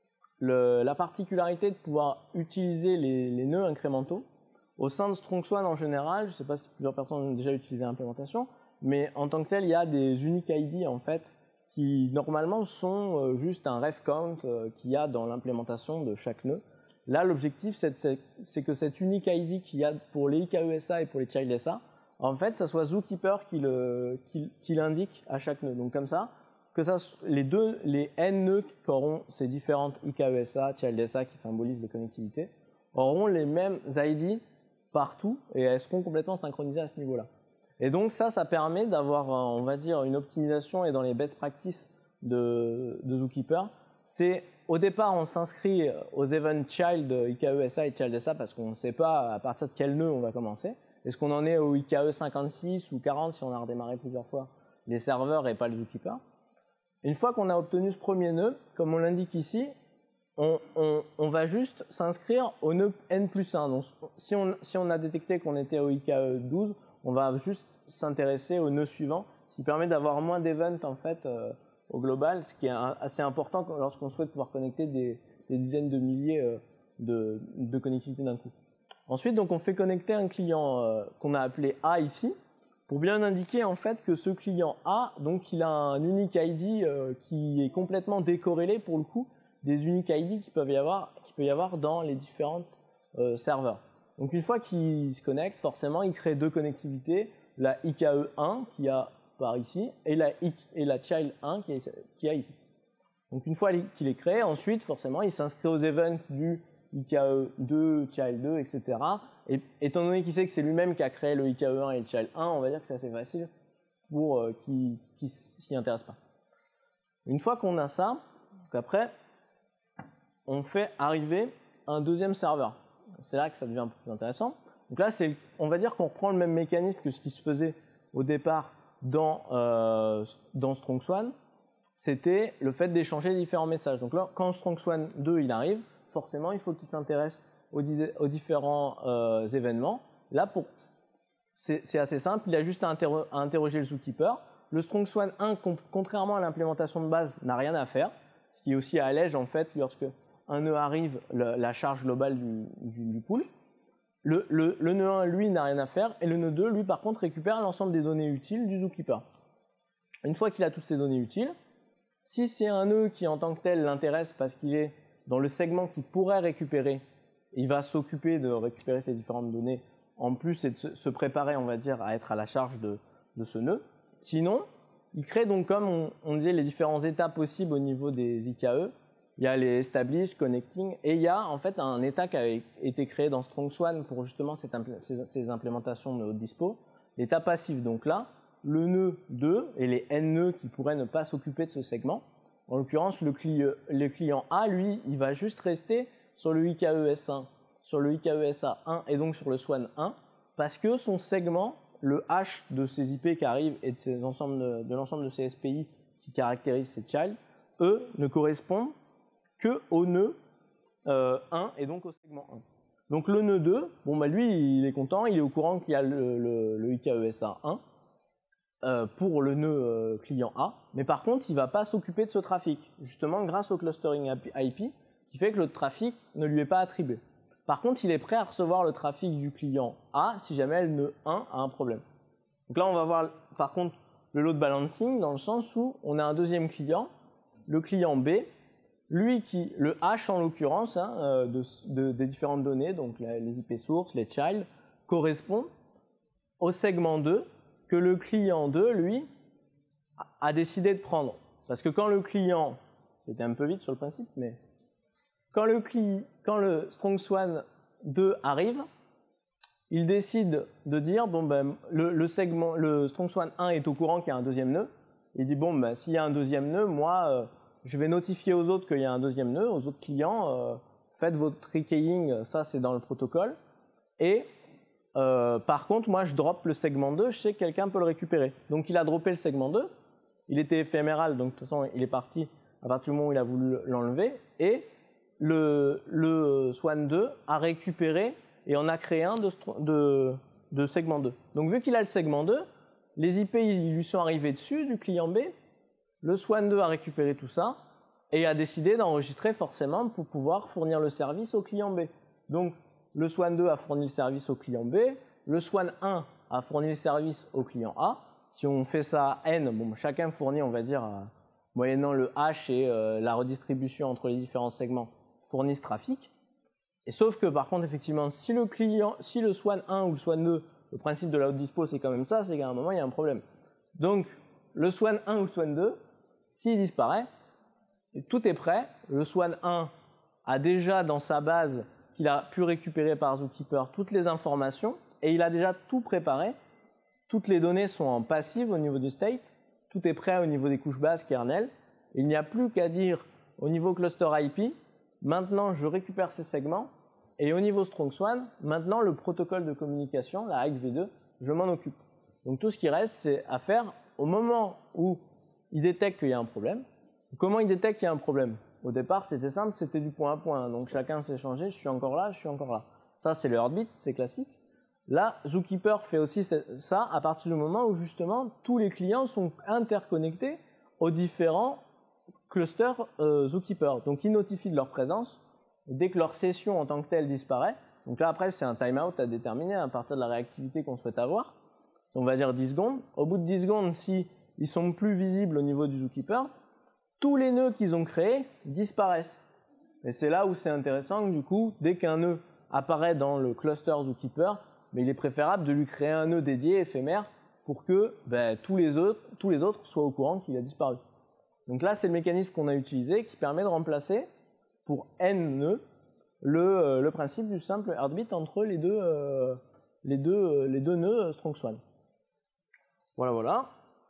Le, la particularité de pouvoir utiliser les, les nœuds incrémentaux au sein de StrongSwan en général, je ne sais pas si plusieurs personnes ont déjà utilisé l'implémentation, mais en tant que tel, il y a des unique I D en fait qui normalement sont juste un ref count qu'il y a dans l'implémentation de chaque nœud. Là, l'objectif, c'est que cette unique I D qu'il y a pour les I K E S A et pour les Child S A, en fait, ça soit Zookeeper qui l'indique qui, qui à chaque nœud. Donc comme ça, que ça, les deux, les n nœuds qui auront ces différentes I K E S A, Child S A qui symbolisent les connectivités, auront les mêmes I D partout et elles seront complètement synchronisées à ce niveau-là. Et donc ça, ça permet d'avoir, on va dire, une optimisation et dans les best practices de, de Zookeeper. C'est au départ, on s'inscrit aux events Child I K E S A et Child S A parce qu'on ne sait pas à partir de quel nœud on va commencer. Est-ce qu'on en est au I K E cinquante-six ou quarante si on a redémarré plusieurs fois les serveurs et pas le Zookeeper? Une fois qu'on a obtenu ce premier nœud, comme on l'indique ici, on, on, on va juste s'inscrire au nœud n plus un. Donc, si on, si on a détecté qu'on était au I K E douze, on va juste s'intéresser au nœud suivant, ce qui permet d'avoir moins d'events en fait euh, au global, ce qui est un, assez important lorsqu'on souhaite pouvoir connecter des, des dizaines de milliers euh, de, de connectivités d'un coup. Ensuite, donc, on fait connecter un client euh, qu'on a appelé A ici, pour bien indiquer en fait que ce client A, donc il a un unique I D euh, qui est complètement décorrélé pour le coup des uniques I D qu'il peut y avoir, qu'il peut y avoir dans les différents euh, serveurs. Donc une fois qu'il se connecte, forcément il crée deux connectivités, la I K E un qui a par ici et la, I, et la Child un qui, est, qui a ici. Donc une fois qu'il est créé, ensuite forcément il s'inscrit aux events du I K E deux, Child deux, et cetera. Et étant donné qu'il sait que c'est lui-même qui a créé le I K E un et le Child un, on va dire que c'est assez facile pour euh, qu'il ne s'y intéresse pas. Une fois qu'on a ça, donc après, on fait arriver un deuxième serveur. C'est là que ça devient un peu plus intéressant. Donc là, on va dire qu'on reprend le même mécanisme que ce qui se faisait au départ dans, euh, dans StrongSwan. C'était le fait d'échanger différents messages. Donc là, quand StrongSwan deux il arrive, forcément, il faut qu'il s'intéresse aux, aux différents euh, événements. Là, c'est assez simple, il a juste à, interro à interroger le Zookeeper. Le StrongSwan un, contrairement à l'implémentation de base, n'a rien à faire, ce qui aussi allège en fait lorsque un nœud arrive le, la charge globale du, du, du pool. Le, le, le nœud un, lui, n'a rien à faire, et le nœud deux, lui, par contre, récupère l'ensemble des données utiles du Zookeeper. Une fois qu'il a toutes ces données utiles, si c'est un nœud qui, en tant que tel, l'intéresse parce qu'il est dans le segment qu'il pourrait récupérer, il va s'occuper de récupérer ces différentes données, en plus, et de se, se préparer, on va dire, à être à la charge de, de ce nœud. Sinon, il crée donc, comme on, on disait, les différentes étapes possibles au niveau des I K E. Il y a les establish, connecting, et il y a en fait un état qui a été créé dans StrongSwan pour justement cette implé ces, ces implémentations de haute dispo, l'état passif. Donc là, le nœud deux et les n nœuds qui pourraient ne pas s'occuper de ce segment. En l'occurrence, le, cli le client A, lui, il va juste rester sur le I K E S un, sur le I K E S A un et donc sur le SWAN un, parce que son segment, le hash de ces I P qui arrivent et de, ces ensembles de, de l'ensemble de ces S P I qui caractérisent ces child, eux, ne correspondent qu'au nœud euh, un et donc au segment un. Donc le nœud deux, bon, bah, lui, il est content, il est au courant qu'il y a le, le, le I K E S A un euh, pour le nœud euh, client A, mais par contre, il ne va pas s'occuper de ce trafic, justement grâce au clustering I P, qui fait que le trafic ne lui est pas attribué. Par contre, il est prêt à recevoir le trafic du client A si jamais le nœud un a un problème. Donc là, on va voir par contre le load balancing dans le sens où on a un deuxième client, le client B, lui qui, le H en l'occurrence, hein, euh, de, de, des différentes données, donc les, les I P sources, les child, correspond au segment deux que le client deux, lui, a décidé de prendre. Parce que quand le client, c'était un peu vite sur le principe, mais quand le, cli, quand le strong swan deux arrive, il décide de dire, bon ben, le, le, segment, le strong swan un est au courant qu'il y a un deuxième nœud, il dit, bon ben, s'il y a un deuxième nœud, moi, euh, je vais notifier aux autres qu'il y a un deuxième nœud, aux autres clients, euh, faites votre rekeying, ça c'est dans le protocole, et euh, par contre, moi je drop le segment deux, je sais que quelqu'un peut le récupérer. Donc il a droppé le segment deux, il était éphéméral, donc de toute façon il est parti à partir du moment où il a voulu l'enlever, et le, le swan deux a récupéré et en a créé un de, de, de segment deux. Donc vu qu'il a le segment deux, les I P ils lui sont arrivés dessus du client B, le swan deux a récupéré tout ça et a décidé d'enregistrer forcément pour pouvoir fournir le service au client B. Donc le swan deux a fourni le service au client B, le swan un a fourni le service au client A. Si on fait ça à n, bon, chacun fournit, on va dire, euh, moyennant le hash et euh, la redistribution entre les différents segments, fournit ce trafic. Et sauf que par contre, effectivement, si le client, si le swan un ou le swan deux, le principe de la haute dispo, c'est quand même ça, c'est qu'à un moment, il y a un problème. Donc, le swan un ou le swan deux, s'il disparaît, tout est prêt. Le swan un a déjà dans sa base qu'il a pu récupérer par Zookeeper toutes les informations et il a déjà tout préparé. Toutes les données sont en passive au niveau du state. Tout est prêt au niveau des couches bases kernel. Il n'y a plus qu'à dire au niveau cluster I P, maintenant je récupère ces segments et au niveau strong swan, maintenant le protocole de communication, la H V deux, je m'en occupe. Donc tout ce qui reste, c'est à faire au moment où il détecte qu'il y a un problème. Comment il détecte qu'il y a un problème? Au départ, c'était simple, c'était du point à point. Donc chacun s'est changé, je suis encore là, je suis encore là. Ça, c'est le heartbeat, c'est classique. Là, Zookeeper fait aussi ça à partir du moment où justement tous les clients sont interconnectés aux différents clusters euh, Zookeeper. Donc ils notifient de leur présence dès que leur session en tant que telle disparaît. Donc là, après, c'est un timeout à déterminer à partir de la réactivité qu'on souhaite avoir. On va dire dix secondes. Au bout de dix secondes, si ils sont plus visibles au niveau du Zookeeper, tous les nœuds qu'ils ont créés disparaissent. Et c'est là où c'est intéressant, du coup, dès qu'un nœud apparaît dans le cluster Zookeeper, mais il est préférable de lui créer un nœud dédié éphémère pour que ben, tous, les autres, tous les autres soient au courant qu'il a disparu. Donc là, c'est le mécanisme qu'on a utilisé qui permet de remplacer pour n nœuds le, euh, le principe du simple heartbeat entre les deux, euh, les deux, euh, les deux nœuds euh, strong swan. Voilà, voilà.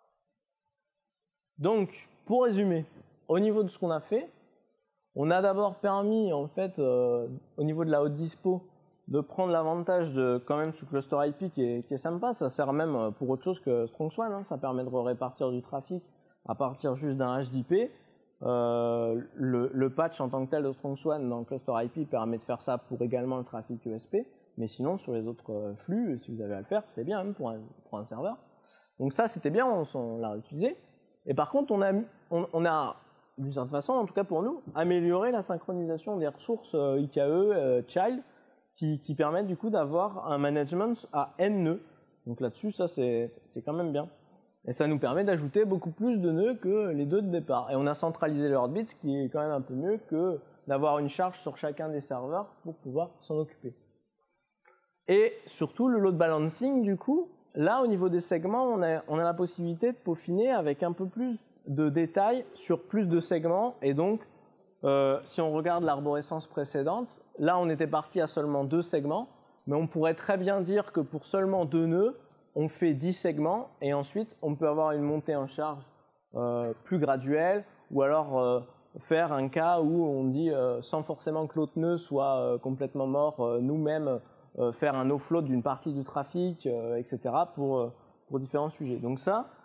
Donc, pour résumer, au niveau de ce qu'on a fait, on a d'abord permis, en fait, euh, au niveau de la haute dispo, de prendre l'avantage de quand même ce cluster I P qui est, qui est sympa. Ça sert même pour autre chose que strong swan, hein. Ça permet de répartir du trafic à partir juste d'un H D P. Euh, le, le patch en tant que tel de strong swan dans le cluster I P permet de faire ça pour également le trafic E S P. Mais sinon, sur les autres flux, si vous avez à le faire, c'est bien hein, pour, un, pour un serveur. Donc ça, c'était bien, on, on l'a utilisé. Et par contre, on a, on, on a d'une certaine façon, en tout cas pour nous, amélioré la synchronisation des ressources euh, I K E, euh, child, qui, qui permettent du coup d'avoir un management à n nœuds. Donc là-dessus, ça c'est quand même bien. Et ça nous permet d'ajouter beaucoup plus de nœuds que les deux de départ. Et on a centralisé le heartbeat, ce qui est quand même un peu mieux que d'avoir une charge sur chacun des serveurs pour pouvoir s'en occuper. Et surtout, le load balancing, du coup, là, au niveau des segments, on a, on a la possibilité de peaufiner avec un peu plus de détails sur plus de segments. Et donc, euh, si on regarde l'arborescence précédente, là, on était parti à seulement deux segments, mais on pourrait très bien dire que pour seulement deux nœuds, on fait dix segments, et ensuite, on peut avoir une montée en charge euh, plus graduelle, ou alors euh, faire un cas où on dit, euh, sans forcément que l'autre nœud soit euh, complètement mort, euh, nous-mêmes, euh, faire un offload d'une partie du trafic, euh, et cetera, pour, euh, pour différents sujets. Donc ça,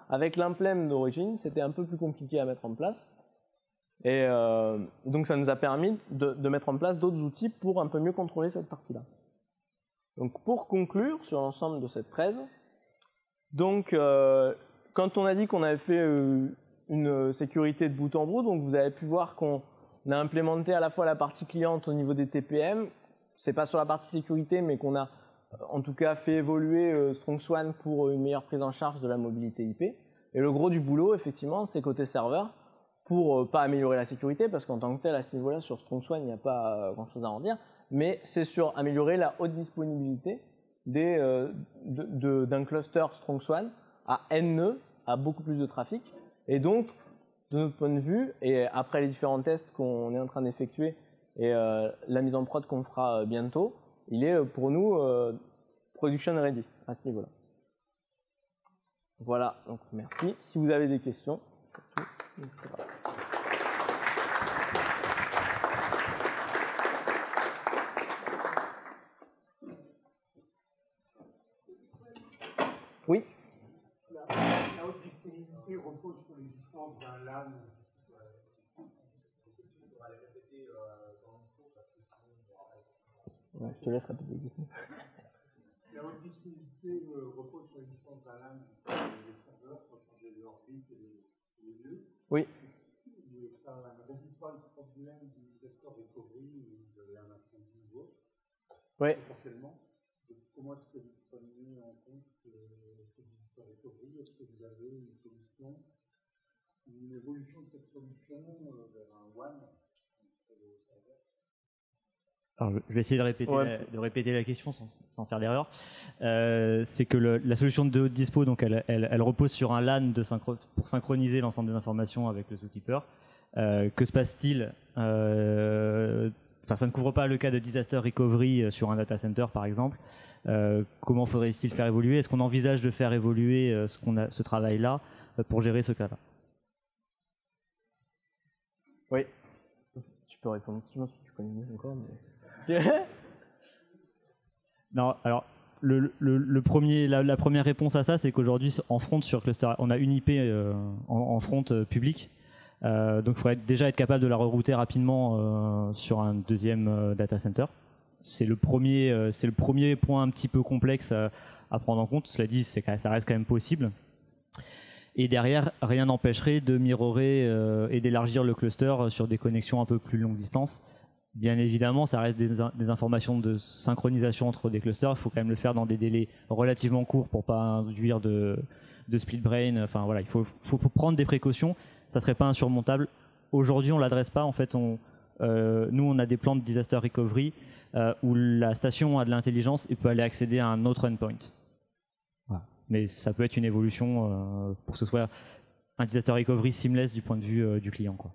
avec l'implem d'origine, c'était un peu plus compliqué à mettre en place. Et euh, donc ça nous a permis de, de mettre en place d'autres outils pour un peu mieux contrôler cette partie-là. Donc pour conclure sur l'ensemble de cette presse, donc euh, quand on a dit qu'on avait fait euh, une sécurité de bout en bout, donc vous avez pu voir qu'on a implémenté à la fois la partie cliente au niveau des T P M, c'est pas sur la partie sécurité, mais qu'on a en tout cas fait évoluer euh, StrongSwan pour une meilleure prise en charge de la mobilité I P. Et le gros du boulot, effectivement, c'est côté serveur, pour euh, pas améliorer la sécurité, parce qu'en tant que tel, à ce niveau-là, sur StrongSwan, il n'y a pas euh, grand-chose à en dire, mais c'est sur améliorer la haute disponibilité des, euh, de, de, d'un cluster StrongSwan à N nœuds, à beaucoup plus de trafic. Et donc, de notre point de vue, et après les différents tests qu'on est en train d'effectuer et euh, la mise en prod qu'on fera euh, bientôt, il est pour nous euh, production ready à ce niveau-là. Voilà, donc merci. Si vous avez des questions, surtout, n'hésitez pas. Oui. La, la haute disponibilité repose sur l'existence d'un LAN. Ouais, je te laisse répéter l'existence. La haute disponibilité euh, repose sur l'existence d'un LAN des serveurs pour changer leur bits et les, les lieux. Oui. Mais ça ne résout pas le problème du disaster recovery ou de un incendie ou autre. Oui. Potentiellement. Donc, comment est-ce que vous prenez en compte euh, ce disaster recovery? Est-ce que vous avez une solution, une évolution de cette solution euh, vers un WAN? Alors, je vais essayer de répéter, ouais. la, de répéter la question sans, sans faire d'erreur. Euh, c'est que le, la solution de haute dispo, donc elle, elle, elle repose sur un LAN de synchro, pour synchroniser l'ensemble des informations avec le zookeeper. Euh, que se passe-t-il euh, Enfin, ça ne couvre pas le cas de disaster recovery sur un data center, par exemple. Euh, comment faudrait-il faire évoluer? Est-ce qu'on envisage de faire évoluer ce, qu'on a, ce travail-là pour gérer ce cas-là? Oui. Tu peux répondre. Je pense que tu connais mieux encore, mais... Non, alors le, le, le premier, la, la première réponse à ça, c'est qu'aujourd'hui en front sur cluster, on a une I P euh, en, en front euh, public, euh, donc il faudrait déjà être capable de la rerouter rapidement euh, sur un deuxième euh, data center. C'est le premier, euh, c'est le premier point un petit peu complexe à, à prendre en compte. Cela dit, c'est, ça reste quand même possible. Et derrière, rien n'empêcherait de mirrorer euh, et d'élargir le cluster sur des connexions un peu plus longue distance. Bien évidemment, ça reste des, des informations de synchronisation entre des clusters. Il faut quand même le faire dans des délais relativement courts pour pas induire de, de split brain. Enfin voilà, il faut, faut, faut prendre des précautions. Ça serait pas insurmontable. Aujourd'hui, on l'adresse pas. En fait, on, euh, nous, on a des plans de disaster recovery euh, où la station a de l'intelligence et peut aller accéder à un autre endpoint. Voilà. Mais ça peut être une évolution euh, pour que ce soit un disaster recovery seamless du point de vue euh, du client, quoi.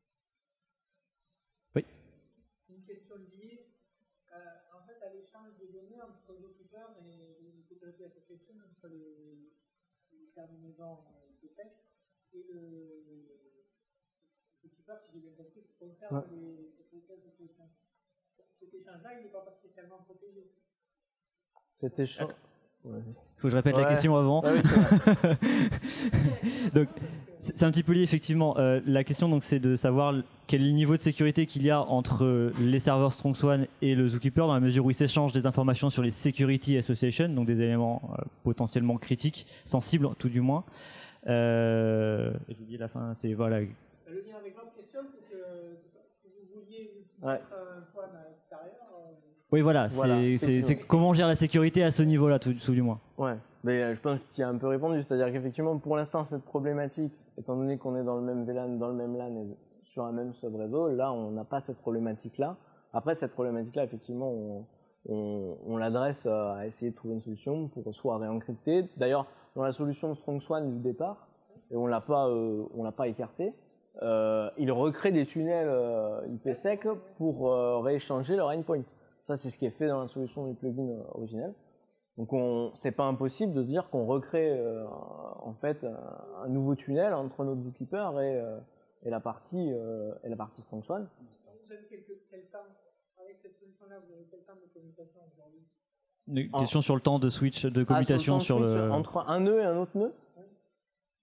terminaison de texte et le zookeeper, si j'ai bien compris, conserve ouais. les sécurités de solution. Cet échange-là, il n'est pas spécialement protégé. Cet échange. Il faut que je répète ouais. la question avant. Ouais, oui, donc, c'est un petit peu lié effectivement. Euh, la question donc c'est de savoir quel niveau de sécurité qu'il y a entre les serveurs StrongSwan et le zookeeper dans la mesure où ils s'échangent des informations sur les security associations, donc des éléments euh, potentiellement critiques, sensibles tout du moins. Euh, J'ai oublié la fin. C'est voilà. Le lien avec l'autre question, c'est que si vous vouliez ouais. mettre un Swan à l'extérieur. Euh... Oui, voilà. voilà c'est, c'est, c'est comment on gère la sécurité à ce niveau-là, tout, tout du moins. Ouais. Mais euh, je pense que tu y as un peu répondu, c'est-à-dire qu'effectivement, pour l'instant, cette problématique, étant donné qu'on est dans le même V LAN, dans le même LAN et sur un même sub-réseau, là, on n'a pas cette problématique-là. Après, cette problématique-là, effectivement, on, on, on l'adresse à essayer de trouver une solution pour soit réencrypter. D'ailleurs, dans la solution de StrongSwan du départ, et on l'a pas, euh, on l'a pas écarté, euh, il recrée des tunnels euh, I P sec pour euh, rééchanger leur endpoint. Ça, c'est ce qui est fait dans la solution du plugin euh, originel. Donc, on, c'est pas impossible de se dire qu'on recrée euh, en fait un, un nouveau tunnel entre notre zookeeper et, euh, et la partie euh, et la partie StrongSwan. Vous avez quel, quel temps avec cette solution-là, vous avez quel temps de communication aujourd'hui? Une question en... sur le temps de switch de commutation ah, sur, le, sur le... entre un nœud et un autre nœud.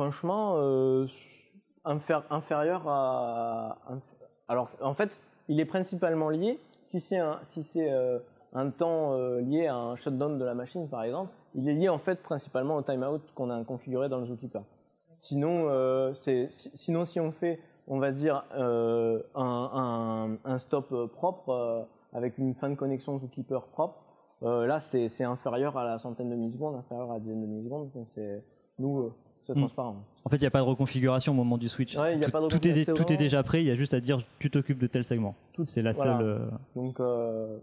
Franchement, euh, infé- inférieur à... Alors, en fait, il est principalement lié, si c'est un, si c'est, euh, un temps euh, lié à un shutdown de la machine, par exemple, il est lié en fait principalement au timeout qu'on a configuré dans le Zookeeper. Sinon, euh, c'est, si, sinon, si on fait, on va dire, euh, un, un, un stop propre, euh, avec une fin de connexion Zookeeper propre, euh, là, c'est, c'est inférieur à la centaine de millisecondes, inférieur à la dizaine de millisecondes. C'est, nous, euh, c'est transparent. En fait, il n'y a pas de reconfiguration au moment du switch. Ouais, y a tout, pas de tout, est, reconfiguration, tout est vraiment- déjà prêt, il y a juste à dire tu t'occupes de tel segment. C'est la Voilà. seule. euh, Donc, euh,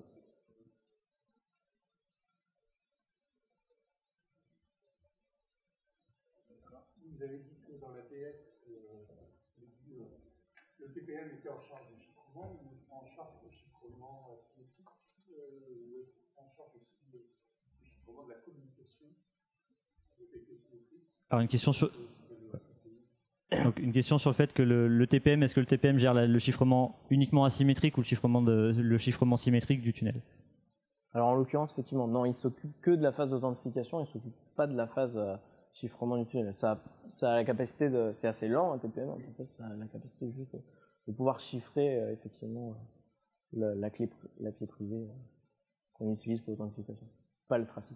Vous avez dit que dans la P S, euh, le, le T P M était en charge du chiffrement, mais il prend en charge le chiffrement asymétrique, euh, il prend en charge aussi le, le chiffrement de la communication avec les symétriques. Alors une question sur. Donc une question sur le fait que le, le T P M, est-ce que le T P M gère la- le chiffrement uniquement asymétrique ou le chiffrement, de, le chiffrement symétrique du tunnel? alors en l'occurrence, effectivement, non, il s'occupe que de la phase d'authentification, il s'occupe pas de la phase euh, chiffrement du tunnel. Ça, ça a la capacité de, c'est assez lent un T P M, en fait, ça a la capacité juste de, de pouvoir chiffrer euh, effectivement euh, la, la clé, la clé privée euh, qu'on utilise pour l'authentification, pas le trafic.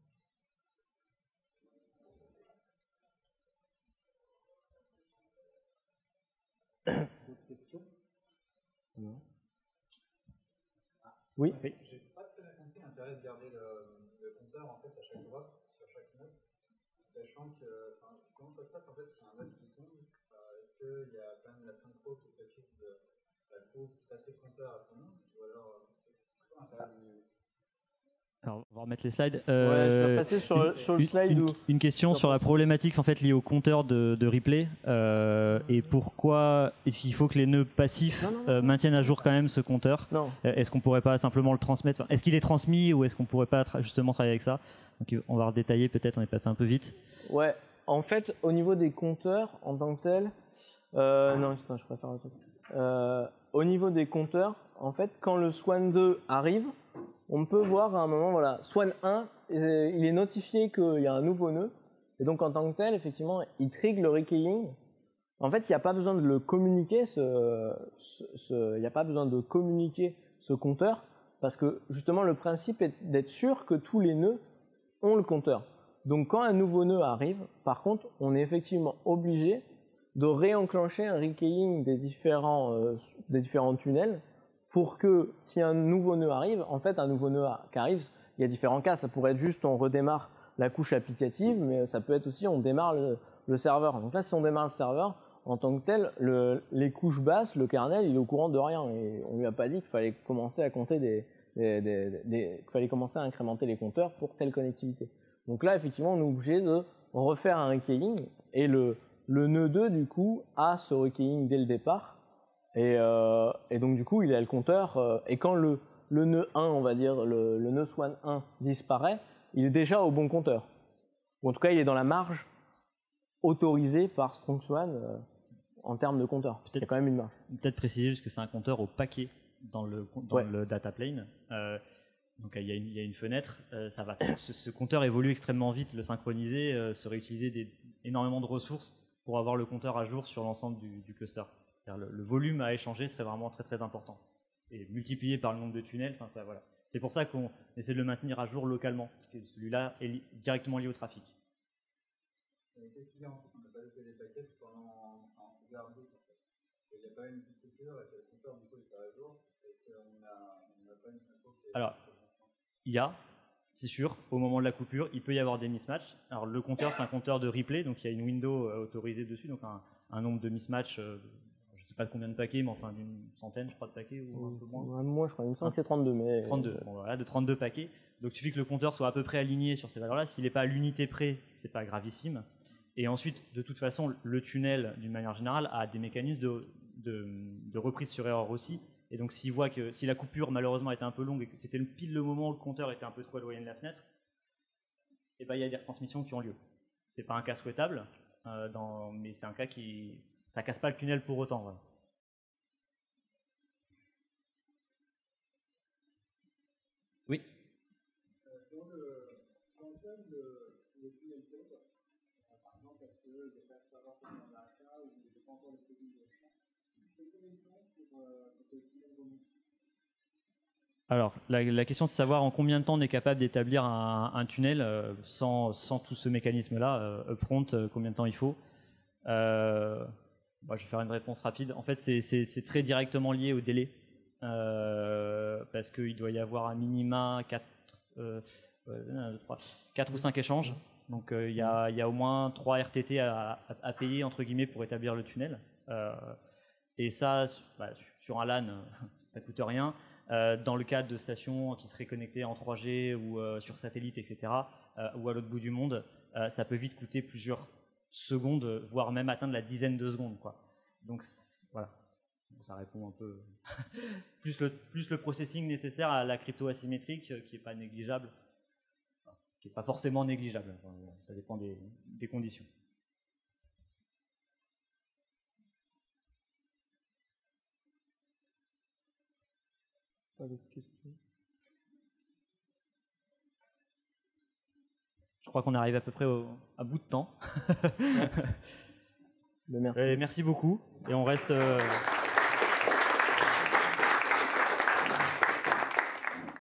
D'autres questions? Non. Oui. Oui. J'ai pas très bien compris l'intérêt de garder le, le compteur en fait à chaque fois sur chaque node, sachant que enfin, comment ça se passe en fait sur un node qui tombe, euh, est-ce qu'il y a quand même la synchro qui s'occupe de bah, tout passer le compteur à tout le monde, ou alors euh, c'est quoi l'intérêt du... Alors, on va remettre les slides. Ouais, je vais Euh, passer sur, une, le- sur le une- slide une, où... une question sur sur la le- problématique en fait liée au compteur de, de replay euh, et pourquoi est-ce qu'il faut que les nœuds passifs Non, non, non, euh, non. maintiennent à jour quand même ce compteur. Non. Euh, Est-ce qu'on pourrait pas simplement le transmettre? Enfin, est-ce qu'il est transmis ou est-ce qu'on pourrait pas tra- justement travailler avec ça? Donc, on va redétailler peut-être, on est passé un peu vite. Ouais, en fait, au niveau des compteurs en tant que tel, euh, non, putain, je préfère un truc. Euh, au niveau des compteurs, en fait, quand le Swan deux arrive, on peut voir à un moment, voilà, Swan un, euh, il est notifié qu'il y a un nouveau nœud, et donc en tant que tel, effectivement, il trigue le rekeying. En fait, il n'y a pas besoin de le communiquer, ce, ce, ce- il n'y a pas besoin de communiquer ce compteur, parce que justement, le principe est d'être sûr que tous les nœuds ont le compteur. Donc quand un nouveau nœud arrive, par contre, on est effectivement obligé de réenclencher un rekeying des différents, euh, des différents tunnels pour que si un nouveau nœud arrive, en fait un nouveau nœud qui arrive, il y a différents cas, ça pourrait être juste on redémarre la couche applicative, mais ça peut être aussi on démarre le, le serveur. Donc là si on démarre le serveur, en tant que tel, le, les couches basses, le kernel, il est au courant de rien et on lui a pas dit qu'il fallait commencer à compter des, des, des, des qu'il fallait commencer à incrémenter les compteurs pour telle connectivité. Donc là, effectivement, on est obligé de refaire un rekeying et le, le nœud deux, du coup, a ce rekeying dès le départ. Et, euh, et donc, du coup, il a le compteur. Euh, et quand le, le nœud un, on va dire, le, le nœud Swan un disparaît, il est déjà au bon compteur. Ou en tout cas, il est dans la marge autorisée par StrongSwan euh, en termes de compteur. Il y a quand même une marge. Peut-être préciser juste que c'est un compteur au paquet dans le, dans Ouais. le data plane. Euh, donc il y, a une, il y a une fenêtre, euh, ça va, ce, ce compteur évolue extrêmement vite, le synchroniser, euh, se réutiliser des, énormément de ressources pour avoir le compteur à jour sur l'ensemble du, du cluster. Le, le volume à échanger serait vraiment très très important. Et multiplié par le nombre de tunnels, enfin ça voilà. C'est pour ça qu'on essaie de le maintenir à jour localement, parce que celui-là est li directement lié au trafic. Qu'est-ce qu'il y a en fait? On n'a pas loupé les paquets tout en en garde en fait. Il n'y a pas une petite coupure et que le compteur du coup il s'arrête à jour et qu'on a, on n'a pas une synchro qui est... Alors, il y a, c'est sûr, au moment de la coupure, il peut y avoir des mismatchs. Alors le compteur, c'est un compteur de replay, donc il y a une window euh, autorisée dessus, donc un, un nombre de mismatchs, euh, je ne sais pas de combien de paquets, mais enfin d'une centaine, je crois, de paquets ou un peu moins. Moi, je crois, il me semble que c'est trente-deux, mais... trente-deux, bon, voilà, de trente-deux paquets. Donc il suffit que le compteur soit à peu près aligné sur ces valeurs-là. S'il n'est pas à l'unité près, c'est pas gravissime. Et ensuite, de toute façon, le tunnel, d'une manière générale, a des mécanismes de, de, de reprise sur erreur aussi. Et donc, s'il voit que si la coupure, malheureusement, était un peu longue et que c'était pile le moment où le compteur était un peu trop éloigné de la fenêtre, et ben, il y a des retransmissions qui ont lieu. C'est pas un cas souhaitable, euh, dans, mais c'est un cas qui... ça casse pas le tunnel pour autant. Voilà. Oui. Dans le, dans le cas de le tunnel code, par exemple, est-ce que des personnes Alors, la, la question c'est de savoir en combien de temps on est capable d'établir un, un tunnel euh, sans, sans tout ce mécanisme-là, euh, upfront, euh, combien de temps il faut. Euh, bah, je vais faire une réponse rapide. En fait, c'est très directement lié au délai, euh, parce qu'il doit y avoir un minima quatre euh, euh, ou cinq échanges. Donc, euh, il y, a, y a au moins trois R T T à, à, à payer, entre guillemets, pour établir le tunnel. Euh, et ça, bah, sur un LAN, ça coûte rien. Euh, dans le cadre de stations qui seraient connectées en trois G ou euh, sur satellite, et cetera, euh, ou à l'autre bout du monde, euh, ça peut vite coûter plusieurs secondes, voire même atteindre la dizaine de secondes, quoi. Donc voilà, ça répond un peu. plus, le, plus le processing nécessaire à la crypto asymétrique, euh, qui n'est pas négligeable, enfin, qui n'est pas forcément négligeable, enfin, ça dépend des, des conditions. Pas d'autres questions. Je crois qu'on arrive à peu près au, à bout de temps. Mais merci. Et merci beaucoup. Et on reste. Euh